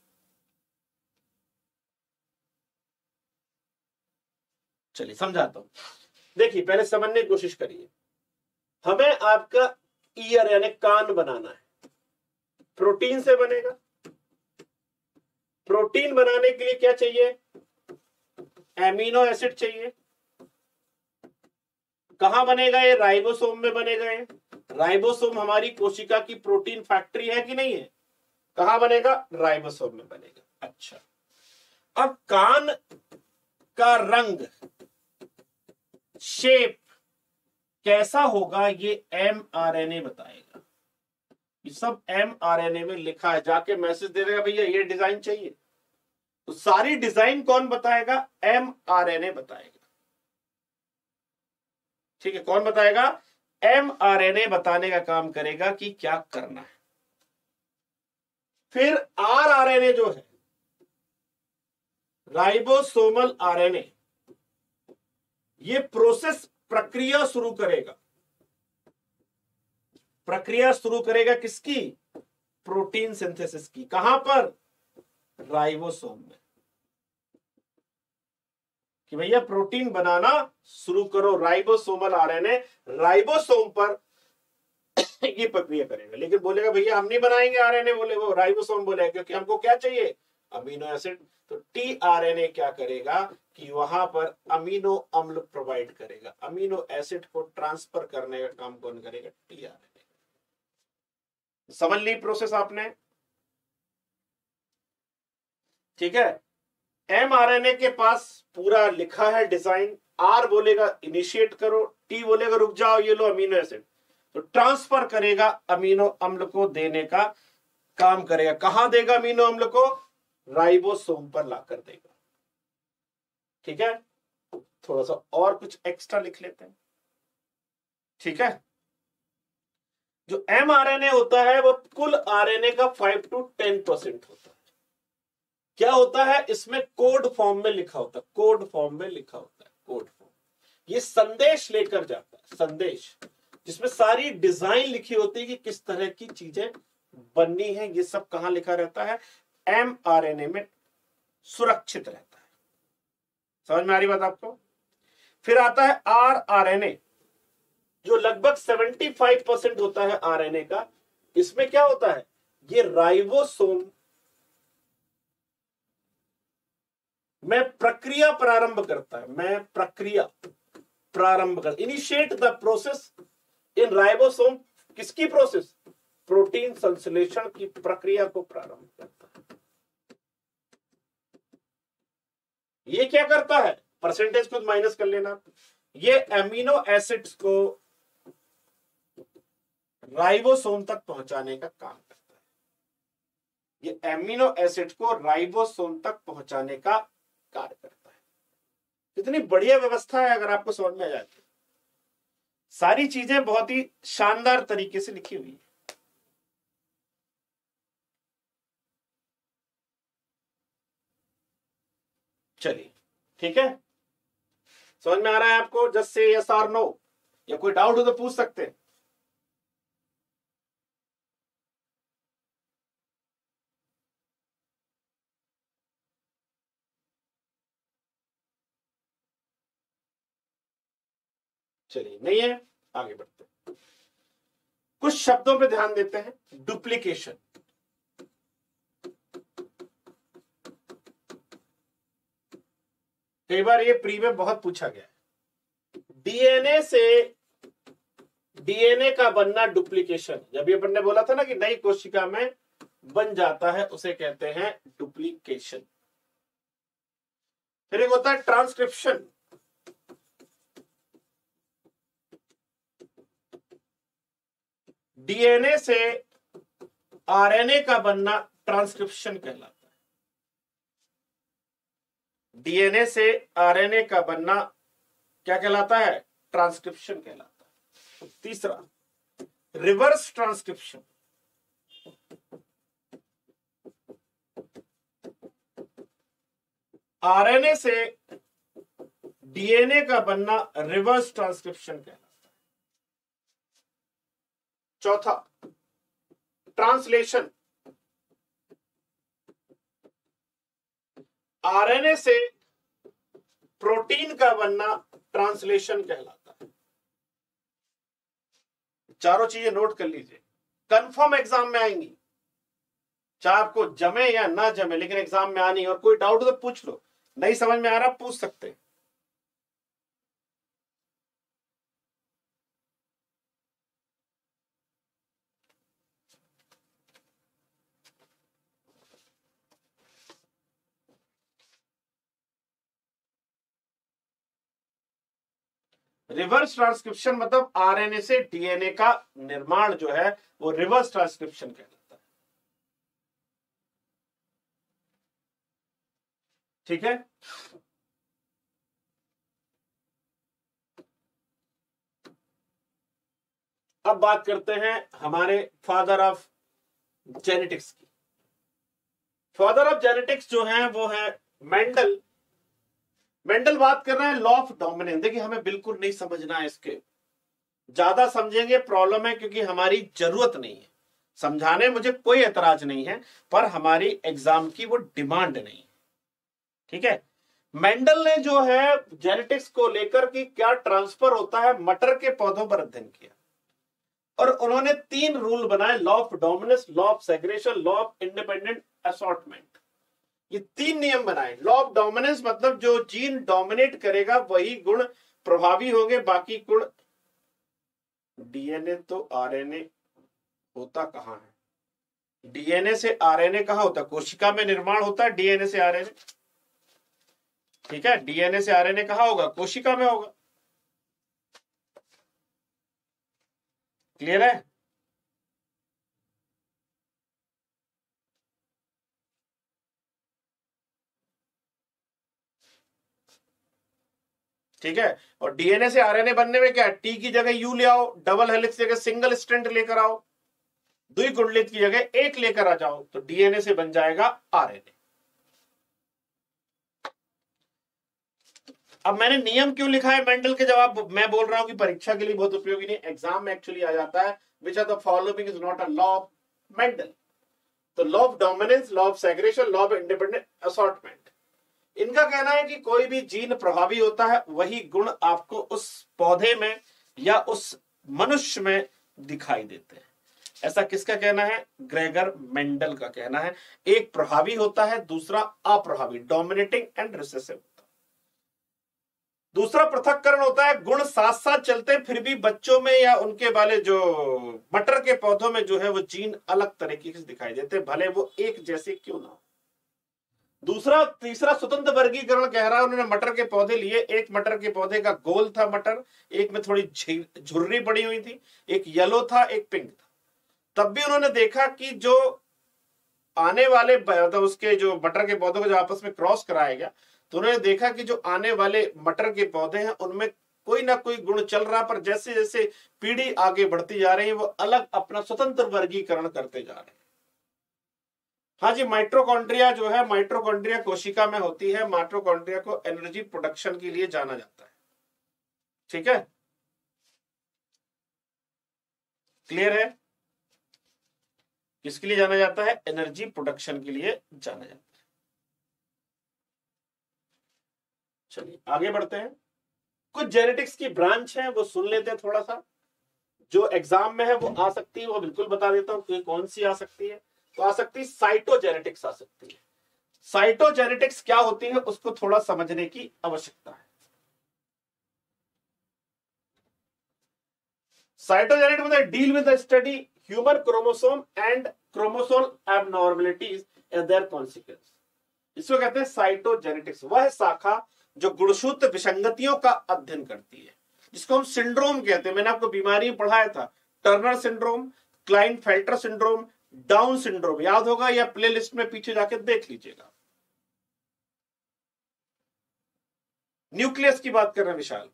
चलिए समझाता हूं। देखिए पहले समझने की कोशिश करिए। हमें आपका ईयर यानी कान बनाना है, प्रोटीन से बनेगा। प्रोटीन बनाने के लिए क्या चाहिए? एमिनो एसिड चाहिए। कहां बनेगा ये? राइबोसोम में बनेगा। ये राइबोसोम हमारी कोशिका की प्रोटीन फैक्ट्री है कि नहीं है? कहां बनेगा? राइबोसोम में बनेगा। अच्छा, अब कान का रंग, शेप कैसा होगा ये mRNA बताएगा। ये सब mRNA में लिखा है। जाके मैसेज दे देगा भैया ये डिजाइन चाहिए, तो सारी डिजाइन कौन बताएगा? mRNA बताएगा। ठीक है, कौन बताएगा? mRNA बताने का काम करेगा कि क्या करना है। फिर rRNA जो है, राइबोसोमल आरएनए, ये प्रोसेस प्रक्रिया शुरू करेगा। प्रक्रिया शुरू करेगा किसकी? प्रोटीन सिंथेसिस की। कहां पर? राइबोसोम में। कि भैया प्रोटीन बनाना शुरू करो। राइबोसोमल आरएनए राइबोसोम पर ये प्रक्रिया करेगा। लेकिन बोलेगा भैया हम नहीं बनाएंगे आरएनए, बोले वो राइबोसोम बोले, क्योंकि हमको क्या चाहिए? Amino acid. तो टीआरएनए क्या करेगा कि वहां पर अमीनो अम्ल प्रोवाइड करेगा। अमीनो एसिड को ट्रांसफर करने का काम कौन करेगा? टीआरएनए। समझ ली प्रोसेस आपने? ठीक है, mRNA के पास पूरा लिखा है डिजाइन। R बोलेगा इनिशिएट करो, T बोलेगा रुक जाओ, ये लो अमीनो एसिड, तो ट्रांसफर करेगा, अमीनो अम्ल को देने का काम करेगा। कहां देगा अमीनो अम्ल को? राइबोसोम पर लाकर देगा। ठीक है, थोड़ा सा और कुछ एक्स्ट्रा लिख लेते हैं। ठीक है, जो mRNA होता है वो कुल आरएनए का 5 to 10% होता है। क्या होता है? इसमें कोड फॉर्म में लिखा होता है। कोड फॉर्म में लिखा होता है, कोड फॉर्म। ये संदेश लेकर जाता है, संदेश, जिसमें सारी डिजाइन लिखी होती है कि किस तरह की चीजें बननी है, ये सब कहां लिखा रहता है? mRNA में सुरक्षित रहता है। समझ में आ रही बात आपको? फिर आता है rRNA, जो लगभग 75% होता है आरएनए का। इसमें क्या होता है? ये राइबोसोम में प्रक्रिया प्रारंभ करता है, मैं प्रक्रिया प्रारंभ कर, initiate the process in ribosome. किसकी प्रोसेस? प्रोटीन संश्लेषण की प्रक्रिया को प्रारंभ करता है। ये क्या करता है? परसेंटेज को माइनस कर लेना। ये एमिनो एसिड्स को राइबोसोम तक पहुंचाने का काम करता है। ये एमिनो एसिड को राइबोसोम तक पहुंचाने का कार्य करता है। कितनी बढ़िया व्यवस्था है अगर आपको समझ में आ जाए। सारी चीजें बहुत ही शानदार तरीके से लिखी हुई है। चलिए ठीक है, समझ में आ रहा है आपको? जस्ट से यस और नो, या कोई डाउट हो तो पूछ सकते हैं। चलिए नहीं है, आगे बढ़ते हैं। कुछ शब्दों पे ध्यान देते हैं। डुप्लीकेशन, कई बार ये प्री में बहुत पूछा गया है। डीएनए से डीएनए का बनना डुप्लीकेशन। जब ये अपन ने बोला था ना कि नई कोशिका में बन जाता है, उसे कहते हैं डुप्लीकेशन। फिर एक होता है ट्रांसक्रिप्शन। डीएनए से आरएनए का बनना ट्रांसक्रिप्शन कहलाता है। डीएनए से आरएनए का बनना क्या कहलाता है? ट्रांसक्रिप्शन कहलाता है। तीसरा रिवर्स ट्रांसक्रिप्शन। आरएनए से डीएनए का बनना रिवर्स ट्रांसक्रिप्शन कहलाता है। चौथा ट्रांसलेशन। आरएनए से प्रोटीन का बनना ट्रांसलेशन कहलाता है। चारों चीजें नोट कर लीजिए, कंफर्म एग्जाम में आएंगी। चार को जमे या ना जमे, लेकिन एग्जाम में आनी। और कोई डाउट हो तो पूछ लो, नहीं समझ में आ रहा पूछ सकते हैं। रिवर्स ट्रांसक्रिप्शन मतलब आरएनए से डीएनए का निर्माण जो है वो रिवर्स ट्रांसक्रिप्शन कहलाता है। ठीक है, अब बात करते हैं हमारे फादर ऑफ जेनेटिक्स की। फादर ऑफ जेनेटिक्स जो है वो है मेंडल। मेंडल बात कर रहे हैं लॉ ऑफ डोमिनेंस। देखिए हमें बिल्कुल नहीं समझना है, इसके ज्यादा समझेंगे प्रॉब्लम है, क्योंकि हमारी जरूरत नहीं है। समझाने मुझे कोई एतराज नहीं है, पर हमारी एग्जाम की वो डिमांड नहीं है। ठीक है, मेंडल ने जो है जेनेटिक्स को लेकर कि क्या ट्रांसफर होता है मटर के पौधों पर अध्ययन किया, और उन्होंने 3 रूल बनाए। Law of dominance, law of segregation, law of independent assortment. ये 3 नियम बनाए। लॉ ऑफ डोमिनेंस मतलब जो जीन डोमिनेट करेगा वही गुण प्रभावी होंगे, बाकी गुण। डीएनए तो आरएनए होता कहां है? डीएनए से आरएनए कहां होता है? कोशिका में निर्माण होता है डीएनए से आरएनए। ठीक है, डीएनए से आरएनए कहां होगा? कोशिका में होगा। क्लियर है? ठीक है, और डीएनए से आरएनए बनने में क्या है? टी की जगह यू ले आओ, डबल हेलिक्स की जगह सिंगल स्ट्रैंड लेकर आओ, द्विकुंडलित की जगह एक लेकर आ जाओ, तो डीएनए से बन जाएगा आरएनए। अब मैंने नियम क्यों लिखा है मेंडल के? जवाब मैं बोल रहा हूं कि परीक्षा के लिए बहुत उपयोगी नहीं, एग्जाम में एक्चुअली आ जाता है। Which of the following is not a law Mendel. तो law of dominance, law of segregation, law of independent assortment, इनका कहना है कि कोई भी जीन प्रभावी होता है वही गुण आपको उस पौधे में या उस मनुष्य में दिखाई देते हैं। ऐसा किसका कहना है? ग्रेगर मेंडल का कहना है। एक प्रभावी होता है, दूसरा अप्रभावी, डोमिनेटिंग एंड रिसेसिव। दूसरा पृथक्करण होता है, गुण साथ साथ चलते हैं फिर भी बच्चों में या उनके वाले जो मटर के पौधों में जो है वो जीन अलग तरीके से दिखाई देते हैं, भले वो एक जैसे क्यों ना हो। तीसरा स्वतंत्र वर्गीकरण कह रहा है, उन्होंने मटर के पौधे लिए, एक मटर के पौधे का गोल था मटर, एक में थोड़ी झुर्री पड़ी हुई थी, एक येलो था, एक पिंक था। तब भी उन्होंने देखा कि जो आने वाले तो उसके जो मटर के पौधों को जो आपस में क्रॉस कराया गया, तो उन्होंने देखा कि जो आने वाले मटर के पौधे हैं उनमें कोई ना कोई गुण चल रहा, पर जैसे जैसे पीढ़ी आगे बढ़ती जा रही है वो अलग अपना स्वतंत्र वर्गीकरण करते जा रहे हैं। हाँ जी, माइटोकॉन्ड्रिया जो है, माइटोकॉन्ड्रिया कोशिका में होती है। माइटोकॉन्ड्रिया को एनर्जी प्रोडक्शन के लिए जाना जाता है। ठीक है, क्लियर है? किसके लिए जाना जाता है? एनर्जी प्रोडक्शन के लिए जाना जाता है। चलिए आगे बढ़ते हैं। कुछ जेनेटिक्स की ब्रांच है वो सुन लेते हैं थोड़ा सा, जो एग्जाम में है वो आ सकती है, वो बिल्कुल बता देता हूं कि कौन सी आ सकती है। तो आ सकती है साइटोजेनेटिक्स आ सकती है। साइटोजेनेटिक्स क्या होती है उसको थोड़ा समझने की आवश्यकता है। साइटोजेनेटिक्स मतलब deal with the study human chromosome and chromosomal abnormalities and their consequence. इसको कहते हैं साइटोजेनेटिक्स। वह शाखा जो गुणसूत्र विसंगतियों का अध्ययन करती है, जिसको हम सिंड्रोम कहते हैं। मैंने आपको बीमारी पढ़ाया था, Turner syndrome, Klinefelter syndrome, Down syndrome, याद होगा या प्ले लिस्ट में पीछे जाके देख लीजिएगा। न्यूक्लियस की बात कर रहे हैं विशाल।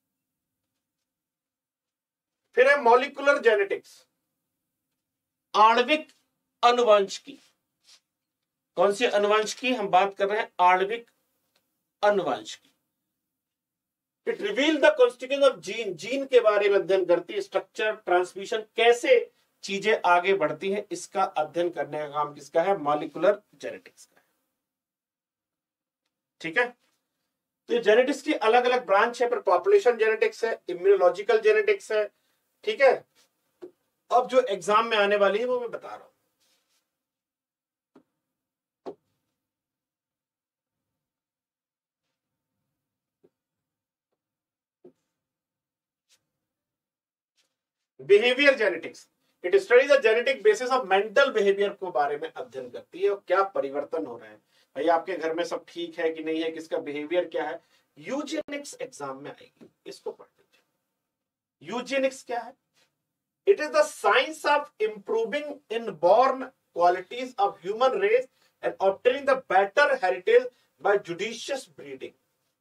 फिर है मॉलिक्यूलर जेनेटिक्स, आणविक अनुवंशिकी। कौन सी अनुवंशिकी? हम बात कर रहे हैं आणविक अनुवंशिकी। It reveal the constitution of gene, gene के बारे में अध्ययन करती है। स्ट्रक्चर, ट्रांसमिशन, कैसे चीजें आगे बढ़ती हैं, इसका अध्ययन करने का काम किसका है? मॉलिक्यूलर जेनेटिक्स का है। ठीक है, तो जेनेटिक्स की अलग अलग ब्रांच है, पर पॉपुलेशन जेनेटिक्स है, इम्यूनोलॉजिकल जेनेटिक्स है। ठीक है, अब जो एग्जाम में आने वाली है वो मैं बता रहा हूं। Behaviour genetics, it study the genetic basis of mental behaviour को बारे में अध्ययन करती है, और क्या परिवर्तन हो रहे हैं। भाई आपके घर में सब ठीक है कि नहीं है, किसका बिहेवियर क्या है, यूजेनिक्स एग्जाम में आएगी, इसको पढ़ लीजिए। यूजेनिक्स क्या है? It is the science of improving inborn qualities of human race and obtaining the better heritage by judicious breeding.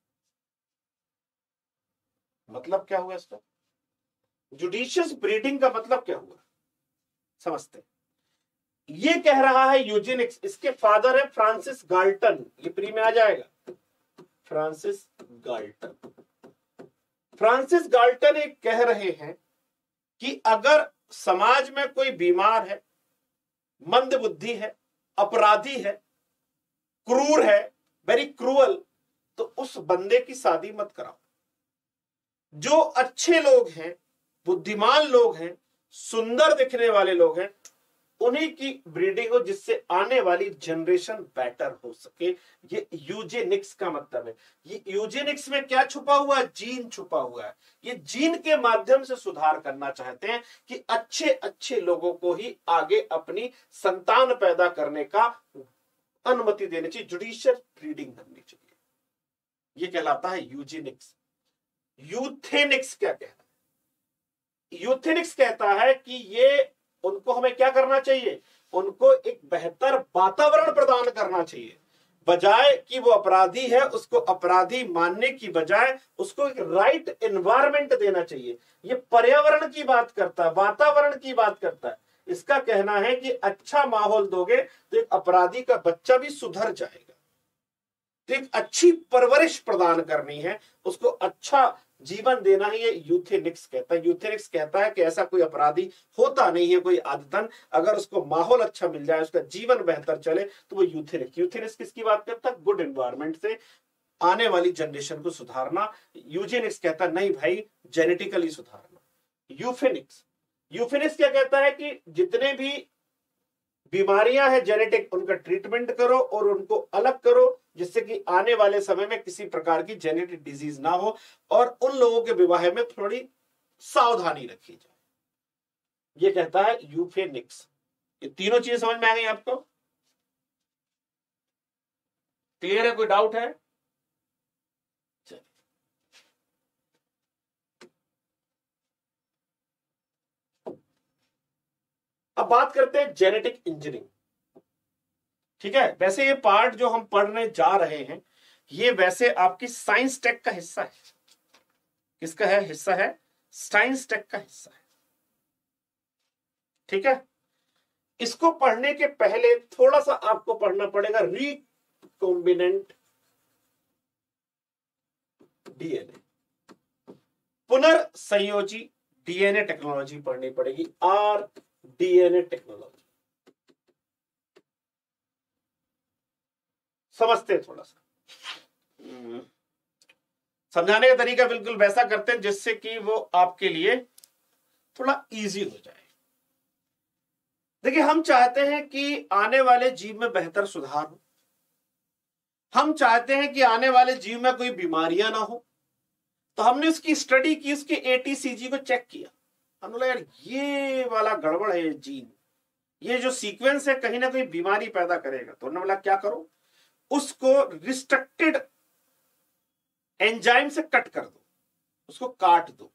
मतलब क्या हुआ इसका? जुडिशियस ब्रीडिंग का मतलब क्या हुआ, समझते? ये कह रहा है यूजेनिक्स, इसके फादर है फ्रांसिस गाल्टन, ये प्री में आ जाएगा, फ्रांसिस गाल्टन। फ्रांसिस गाल्टन एक कह रहे हैं कि अगर समाज में कोई बीमार है, मंद बुद्धि है, अपराधी है, क्रूर है, वेरी क्रूअल, तो उस बंदे की शादी मत कराओ। जो अच्छे लोग हैं, बुद्धिमान लोग हैं, सुंदर दिखने वाले लोग हैं, उन्हीं की ब्रीडिंग हो, जिससे आने वाली जनरेशन बेटर हो सके। ये यूजेनिक्स का मतलब है। ये यूजेनिक्स में क्या छुपा हुआ है? जीन छुपा हुआ है। ये जीन के माध्यम से सुधार करना चाहते हैं कि अच्छे अच्छे लोगों को ही आगे अपनी संतान पैदा करने का अनुमति देनी चाहिए, जुडिशियल ब्रीडिंग करनी चाहिए। ये कहलाता है यूजेनिक्स। यूथेनिक्स क्या कहता है? यूथेनिक्स कहता है कि ये उनको हमें क्या करना चाहिए? उनको एक बेहतर वातावरण प्रदान करना चाहिए। बजाय कि वो अपराधी है, उसको अपराधी मानने की बजाय उसको एक राइट एनवायरनमेंट देना चाहिए। ये पर्यावरण की बात करता है, वातावरण की बात करता है। इसका कहना है कि अच्छा माहौल दोगे तो एक अपराधी का बच्चा भी सुधर जाएगा। तो एक अच्छी परवरिश प्रदान करनी है, उसको अच्छा जीवन देना ही ये यूथेनिक्स कहता है। यूथेनिक्स कहता है कि ऐसा कोई अपराधी होता नहीं है कोई आदतन, अगर उसको माहौल अच्छा मिल जाए, उसका जीवन बेहतर चले, तो वो यूथेनिक्स। यूथेनिक्स किसकी बात करता है? गुड एनवायरमेंट से आने वाली जनरेशन को सुधारना। यूजेनिक्स कहता है नहीं भाई, जेनेटिकली सुधारना। यूफेनिक्स, यूफेनिक्स क्या कहता है कि जितने भी बीमारियां हैं जेनेटिक, उनका ट्रीटमेंट करो और उनको अलग करो, जिससे कि आने वाले समय में किसी प्रकार की जेनेटिक डिजीज ना हो, और उन लोगों के विवाह में थोड़ी सावधानी रखी जाए। ये कहता है यूफेनिक्स। ये तीनों चीजें समझ में आ गई आपको? क्लियर है? कोई डाउट है? चलिए, अब बात करते हैं जेनेटिक इंजीनियरिंग। ठीक है, वैसे ये पार्ट जो हम पढ़ने जा रहे हैं, ये वैसे आपकी साइंस टेक का हिस्सा है। किसका है हिस्सा? है साइंस टेक का हिस्सा है। ठीक है, इसको पढ़ने के पहले थोड़ा सा आपको पढ़ना पड़ेगा रिकॉम्बिनेंट डीएनए, पुनर्संयोजी डीएनए टेक्नोलॉजी पढ़नी पड़ेगी, आर डीएनए टेक्नोलॉजी। समझते हैं थोड़ा सा? समझाने का तरीका बिल्कुल वैसा करते हैं जिससे कि वो आपके लिए थोड़ा इजी हो जाए। देखिए, हम चाहते हैं कि आने वाले जीव में बेहतर सुधार हो, हम चाहते हैं कि आने वाले जीव में कोई बीमारियां ना हो। तो हमने उसकी स्टडी की, उसके एटीसीजी को चेक किया। हमने बोला यार ये वाला गड़बड़ है, ये जीन, ये जो सीक्वेंस है कहीं ना कहीं बीमारी पैदा करेगा। तो उन्होंने बोला क्या करो, उसको रिस्ट्रिक्टेड एंजाइम से कट कर दो, उसको काट दो,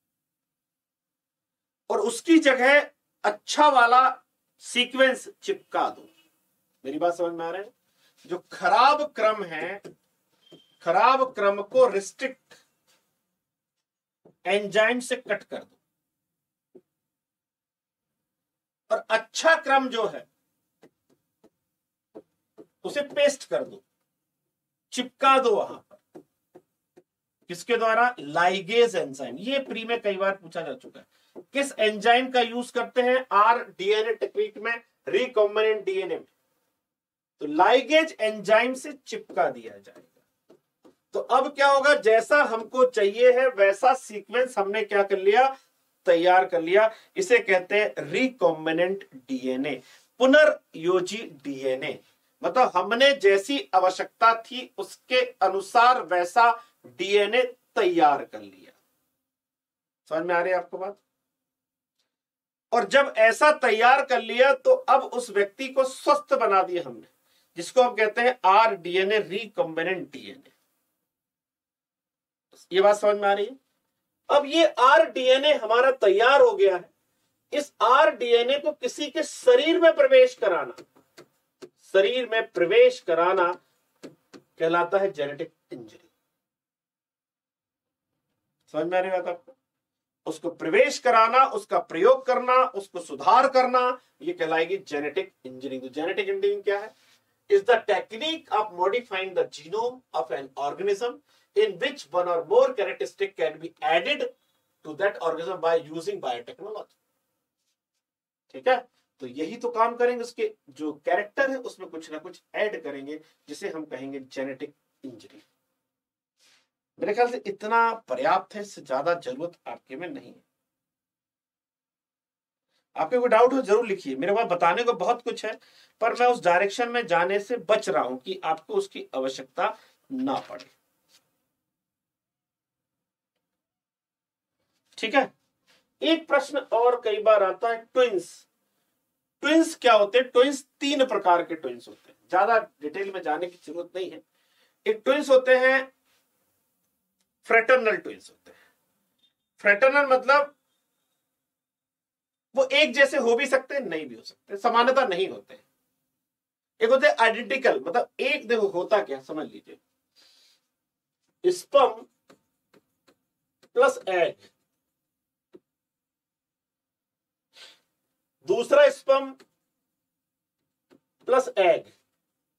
और उसकी जगह अच्छा वाला सीक्वेंस चिपका दो। मेरी बात समझ में आ रहा है? जो खराब क्रम है, खराब क्रम को रिस्ट्रिक्ट एंजाइम से कट कर दो, और अच्छा क्रम जो है उसे पेस्ट कर दो, चिपका दो वहां पर। किसके द्वारा? Ligase enzyme. ये प्री में कई बार पूछा जा चुका है। किस एंजाइम का यूज करते हैं आर डीएनए टेक्निक में, रिकॉम्बिनेंट डीएनए में? तो लाइगेज एंजाइम से चिपका दिया जाएगा। तो अब क्या होगा, जैसा हमको चाहिए है वैसा सीक्वेंस हमने क्या कर लिया? तैयार कर लिया। इसे कहते हैं रिकॉम्बिनेंट डीएनए, पुनर्योजी डीएनए। मतलब हमने जैसी आवश्यकता थी उसके अनुसार वैसा डीएनए तैयार कर लिया। समझ में आ रही है आपको बात? और जब ऐसा तैयार कर लिया तो अब उस व्यक्ति को स्वस्थ बना दिया हमने, जिसको हम कहते हैं आर डीएनए, रिकॉम्बिनेंट डीएनए। ये बात समझ में आ रही है? अब ये आर डीएनए हमारा तैयार हो गया है। इस आर डीएनए को किसी के शरीर में प्रवेश कराना, शरीर में प्रवेश कराना कहलाता है जेनेटिक इंजरी। समझ में आ रही बात आपको? उसको प्रवेश कराना, उसका प्रयोग करना, उसको सुधार करना, ये कहलाएगी जेनेटिक इंजीनियरिंग। तो जेनेटिक इंजीनियरिंग क्या है? Is the technique of modifying the genome of an organism in which one or more characteristic can be added to that organism by using biotechnology। ठीक है, तो यही तो काम करेंगे, उसके जो कैरेक्टर है उसमें कुछ ना कुछ ऐड करेंगे, जिसे हम कहेंगे जेनेटिक इंजीनियरिंग। मेरे ख्याल से इतना पर्याप्त है, इससे ज्यादा जरूरत आपके में नहीं है। आपके कोई डाउट हो जरूर लिखिए, मेरे पास बताने को बहुत कुछ है, पर मैं उस डायरेक्शन में जाने से बच रहा हूं कि आपको उसकी आवश्यकता ना पड़े। ठीक है, एक प्रश्न और कई बार आता है, ट्विंस। ट्विंस क्या होते हैं? ट्विंस 3 प्रकार के ट्विंस होते हैं, ज्यादा डिटेल में जाने की जरूरत नहीं है। एक ट्विंस होते हैं फ्रेटर्नल ट्विंस होते हैं। फ्रेटर्नल मतलब वो एक जैसे हो भी सकते हैं, नहीं भी हो सकते, समानता नहीं होते। एक होते हैं आइडेंटिकल, मतलब एक, देखो होता क्या समझ लीजिए, स्पर्म प्लस एग, दूसरा स्पर्म प्लस एग,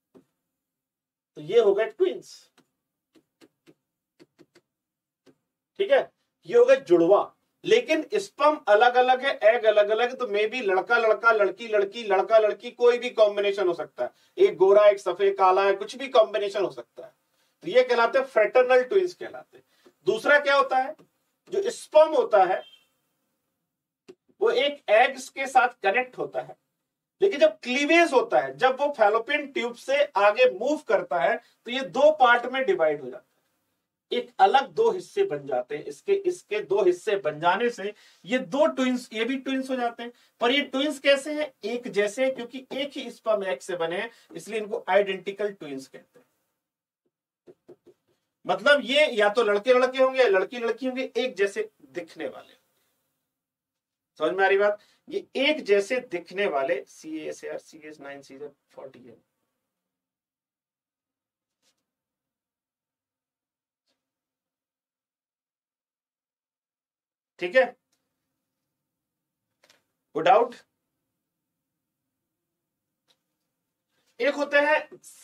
तो ये हो गए ट्विंस। ठीक है, ये हो गया जुड़वा। लेकिन स्पर्म अलग अलग है, एग अलग अलग है, तो मे बी लड़का लड़का, लड़की लड़की, लड़का लड़की, कोई भी कॉम्बिनेशन हो सकता है, एक गोरा एक सफेद काला है, कुछ भी कॉम्बिनेशन हो सकता है। तो ये कहलाते हैं फ्रेटर्नल ट्विंस कहलाते हैं। दूसरा क्या होता है, जो स्पर्म होता है वो एक एग्स के साथ कनेक्ट होता है, लेकिन जब क्लीवेज होता है, जब वो फैलोपियन ट्यूब से आगे मूव करता है, तो ये दो पार्ट में डिवाइड हो जाता है, एक अलग दो हिस्से बन जाते हैं। इसके दो हिस्से बन जाने से ये दो ट्विंस, ये भी ट्विंस हो जाते हैं। पर ये ट्विंस कैसे हैं, एक जैसे, क्योंकि एक ही स्पर्म एग से बने हैं, इसलिए इनको आइडेंटिकल ट्विंस कहते हैं। मतलब ये या तो लड़के लड़के होंगे या लड़की लड़की होंगे, एक जैसे दिखने वाले। समझ में आ रही बात, ये एक जैसे दिखने वाले CASAR CH9CZ40 ठीक है, कोई डाउट? एक होते हैं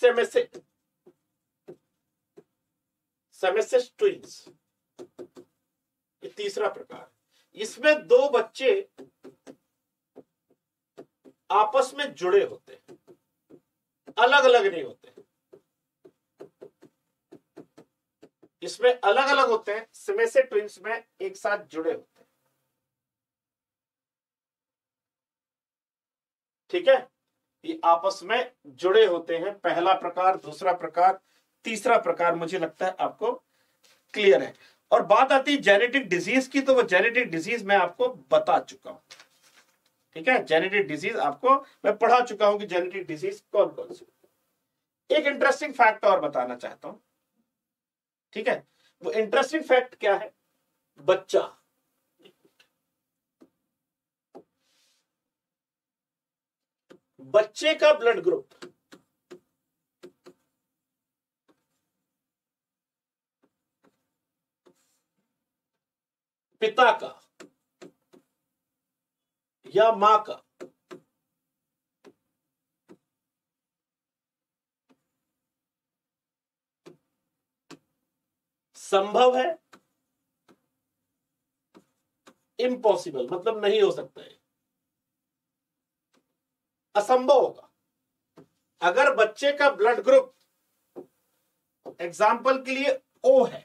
सेमेसिस ट्विंस, ये तीसरा प्रकार। इसमें दो बच्चे आपस में जुड़े होते हैं, अलग अलग नहीं होते। इसमें अलग अलग होते हैं, सिमेसिस ट्विंस में एक साथ जुड़े होते हैं। ठीक है, ये आपस में जुड़े होते हैं। पहला प्रकार, दूसरा प्रकार, तीसरा प्रकार मुझे लगता है आपको क्लियर है। और बात आती है जेनेटिक डिजीज की, तो वो जेनेटिक डिजीज मैं आपको बता चुका हूं। ठीक है, जेनेटिक डिजीज आपको मैं पढ़ा चुका हूं कि जेनेटिक डिजीज कौन कौन सी। एक इंटरेस्टिंग फैक्ट और बताना चाहता हूं। ठीक है, वो इंटरेस्टिंग फैक्ट क्या है, बच्चा बच्चे का ब्लड ग्रुप पिता का या मां का संभव है, इम्पॉसिबल मतलब नहीं हो सकता है, असंभव होगा। अगर बच्चे का ब्लड ग्रुप एग्जाम्पल के लिए O है,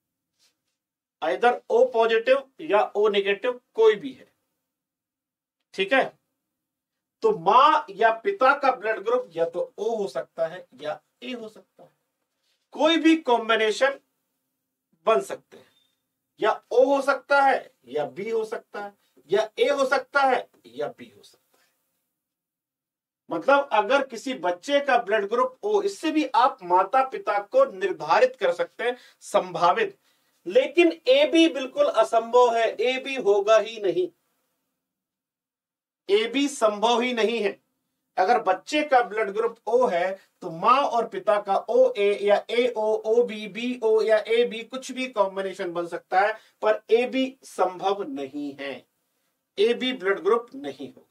आइदर O पॉजिटिव या O नेगेटिव कोई भी है, ठीक है, तो मां या पिता का ब्लड ग्रुप या तो O हो सकता है या A हो सकता है। कोई भी कॉम्बिनेशन बन सकते हैं, या O हो सकता है या B हो सकता है, या A हो सकता है या B हो सकता है। मतलब अगर किसी बच्चे का ब्लड ग्रुप O, इससे भी आप माता पिता को निर्धारित कर सकते हैं, संभावित। लेकिन A B बिल्कुल असंभव है, A B होगा ही नहीं, A B संभव ही नहीं है। अगर बच्चे का ब्लड ग्रुप O है तो मां और पिता का OA या AO, OB, BO या AB कुछ भी कॉम्बिनेशन बन सकता है, पर AB संभव नहीं है, AB ब्लड ग्रुप नहीं होगा।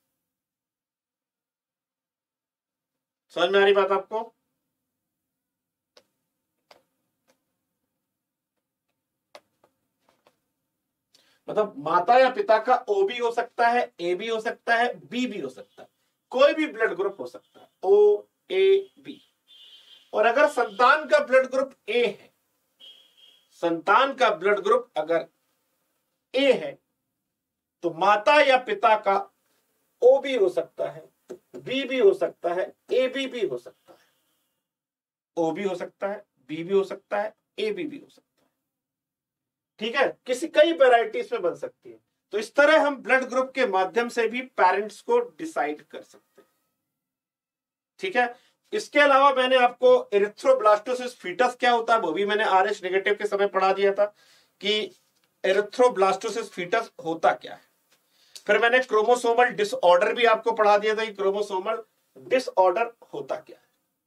समझ में आ रही बात आपको? मतलब माता या पिता का O भी हो सकता है, A भी हो सकता है, B भी हो सकता है, कोई भी ब्लड ग्रुप हो सकता है, O A B। और अगर संतान का ब्लड ग्रुप A है, संतान का ब्लड ग्रुप अगर A है, तो माता या पिता का O भी हो सकता है, B भी हो सकता है, AB भी हो सकता है, O भी हो सकता है, B भी हो सकता है, AB भी हो सकता है। ठीक है, किसी कई वैरायटीज में बन सकती है। तो इस तरह हम ब्लड ग्रुप के माध्यम से भी पेरेंट्स को डिसाइड कर सकते हैं। ठीक है, इसके अलावा मैंने आपको एरिथ्रोब्लास्टोसिस फीटस क्या होता है वो भी मैंने RH नेगेटिव के समय पढ़ा दिया था कि एरिथ्रोब्लास्टोसिस फीटस होता क्या है। फिर मैंने क्रोमोसोमल डिसऑर्डर भी आपको पढ़ा दिया था कि क्रोमोसोमल डिसऑर्डर होता क्या है।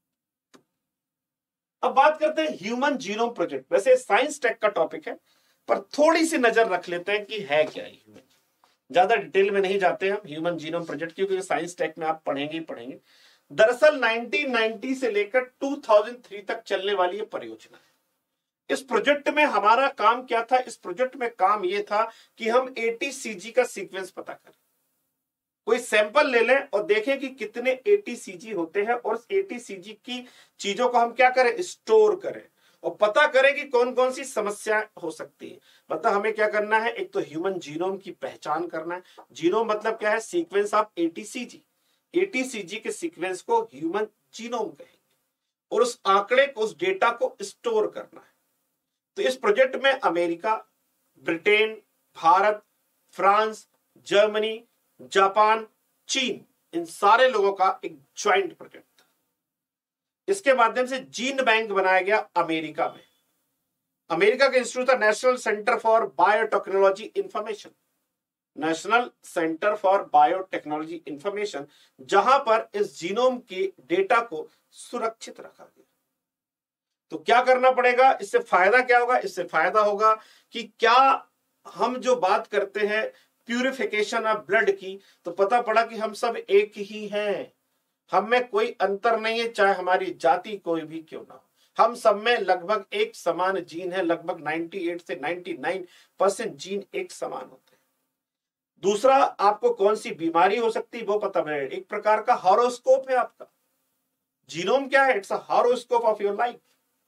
अब बात करते हैं ह्यूमन जीनोम प्रोजेक्ट। वैसे साइंस टेक का टॉपिक है, पर थोड़ी सी नजर रख लेते हैं कि है क्या ह्यूमन। ज्यादा डिटेल में नहीं जाते हम ह्यूमन जीनोम प्रोजेक्ट, क्योंकि साइंस टेक में आप पढ़ेंगे ही पढ़ेंगे। दरअसल 1990 से लेकर 2003 तक चलने वाली ये परियोजना है। इस प्रोजेक्ट में हमारा काम क्या था? इस प्रोजेक्ट में काम यह था कि हम ATCG का सीक्वेंस पता करें। कोई सैंपल ले लें और देखें कि कितने ATCG होते हैं, और ATCG की चीजों को हम क्या करें? स्टोर करें और पता करें कि कौन कौन सी समस्या हो सकती है। मतलब हमें क्या करना है? एक तो ह्यूमन जीनोम की पहचान करना है। जीनोम मतलब क्या है? Sequence of ATCG। ATCG के सीक्वेंस को ह्यूमन जीनोम कहेंगे, और उस आंकड़े को, उस डेटा को स्टोर करना है। तो इस प्रोजेक्ट में America, Britain, Bharat, France, Germany, Japan, चीन, इन सारे लोगों का एक ज्वाइंट प्रोजेक्ट था। इसके माध्यम से जीन बैंक बनाया गया अमेरिका में। अमेरिका का इंस्टीट्यूट था National Center for Biotechnology Information, National Center for Biotechnology Information, जहां पर इस जीनोम के डेटा को सुरक्षित रखा गया। तो क्या करना पड़ेगा? इससे फायदा क्या होगा? इससे फायदा होगा कि क्या हम जो बात करते हैं प्यूरिफिकेशन ऑफ ब्लड की, तो पता पड़ा कि हम सब एक ही हैं, हम में कोई अंतर नहीं है, चाहे हमारी जाति कोई भी क्यों ना हो। हम सब में लगभग एक समान जीन है, लगभग 98 से 99% जीन एक समान होते हैं। दूसरा, आपको कौन सी बीमारी हो सकती है वो पता है। एक प्रकार का हॉरोस्कोप है आपका। जीनोम क्या है? It's a horoscope of your life.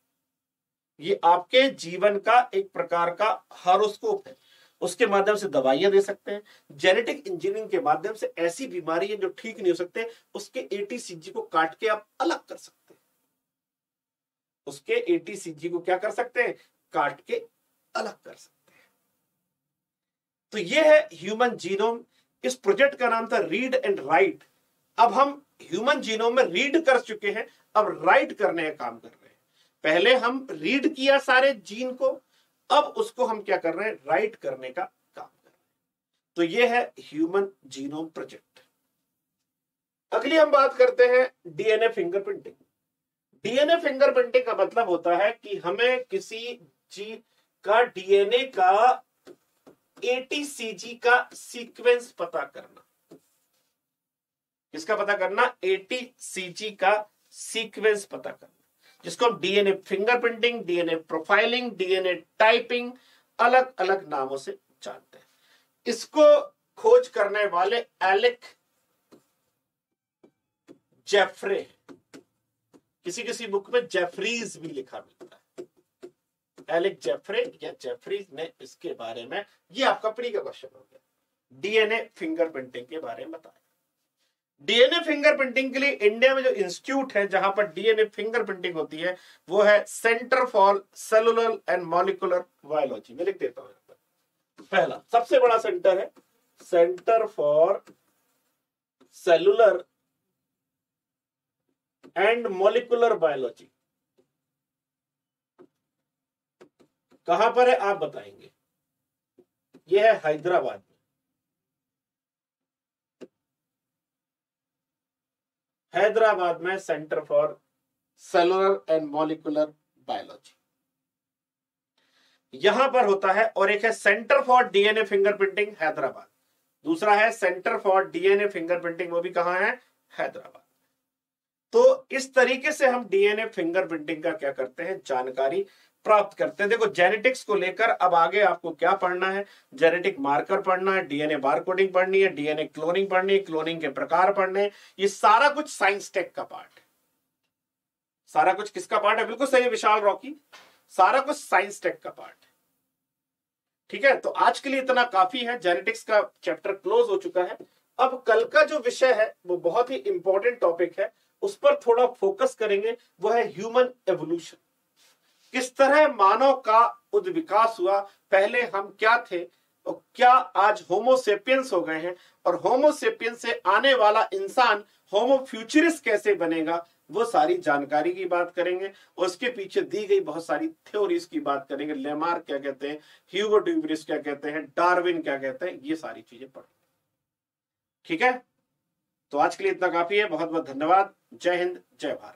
ये आपके जीवन का एक प्रकार का हॉरोस्कोप है। उसके माध्यम से दवाइयां दे सकते हैं। जेनेटिक इंजीनियरिंग के माध्यम से ऐसी बीमारी है जो ठीक नहीं हो सकते, उसके ATCG को काट के आप अलग कर सकते हैं। उसके ATCG को क्या कर सकते हैं? काट के अलग कर सकते हैं। तो यह है ह्यूमन जीनोम। इस प्रोजेक्ट का नाम था रीड एंड राइट। अब हम ह्यूमन जीनोम में रीड कर चुके हैं, अब राइट करने का काम कर रहे हैं। पहले हम रीड किया सारे जीन को, अब उसको हम क्या कर रहे हैं? राइट करने का काम कर रहे हैं। तो यह है ह्यूमन जीनोम प्रोजेक्ट। अगली हम बात करते हैं DNA फिंगरप्रिंटिंग। DNA फिंगरप्रिंटिंग का मतलब होता है कि हमें किसी जीन का DNA का ATCG का सीक्वेंस पता करना। किसका पता करना? ATCG का सीक्वेंस पता करना, जिसको हम DNA fingerprinting, DNA profiling, DNA typing, अलग अलग नामों से जानते हैं। इसको खोज करने वाले एलेक जेफ्रे, किसी किसी बुक में जेफ्रीज भी लिखा मिलता है। एलेक जेफ्रे या जेफ्रीज ने इसके बारे में, ये आपका प्री का क्वेश्चन हो गया, DNA फिंगरप्रिंटिंग के बारे में बताया। DNA फिंगरप्रिंटिंग के लिए इंडिया में जो इंस्टीट्यूट है जहां पर DNA फिंगरप्रिंटिंग होती है वो है Centre for Cellular and Molecular Biology. मैं लिख देता हूं। पहला सबसे बड़ा सेंटर है Centre for Cellular and Molecular Biology. कहां पर है आप बताएंगे? यह है हैदराबाद। हैदराबाद में Centre for Cellular and Molecular Biology यहां पर होता है। और एक है Centre for DNA Fingerprinting Hyderabad, दूसरा है सेंटर फॉर DNA फिंगरप्रिंटिंग, वो भी कहां है? हैदराबाद। तो इस तरीके से हम DNA फिंगरप्रिंटिंग का क्या करते हैं? जानकारी प्राप्त करते हैं। देखो जेनेटिक्स को लेकर अब आगे आपको क्या पढ़ना है? जेनेटिक मार्कर पढ़ना है, DNA बारकोडिंग पढ़नी है, DNA क्लोनिंग पढ़नी है, क्लोनिंग के प्रकार पढ़ने हैं। ये सारा कुछ साइंस टेक का पार्ट है। सारा कुछ किसका पार्ट है? बिल्कुल सही विशाल रॉकी, सारा कुछ साइंस टेक का पार्ट है। ठीक है, तो आज के लिए इतना काफी है। जेनेटिक्स का चैप्टर क्लोज हो चुका है। अब कल का जो विषय है वो बहुत ही इंपॉर्टेंट टॉपिक है, उस पर थोड़ा फोकस करेंगे। वो है ह्यूमन एवोल्यूशन। किस तरह मानव का उद्विकास हुआ, पहले हम क्या थे और क्या आज होमोसेपियंस हो गए हैं, और होमोसेपियंस से आने वाला इंसान होमो फ्यूचरिस्ट कैसे बनेगा, वो सारी जानकारी की बात करेंगे। और उसके पीछे दी गई बहुत सारी थ्योरीज की बात करेंगे। लेमार्क क्या कहते हैं, ह्यूगो ड्यूबरिस क्या कहते हैं, डार्विन क्या कहते हैं, ये सारी चीजें पढ़ेंगे। ठीक है, तो आज के लिए इतना काफी है। बहुत बहुत धन्यवाद। जय हिंद, जय भारत।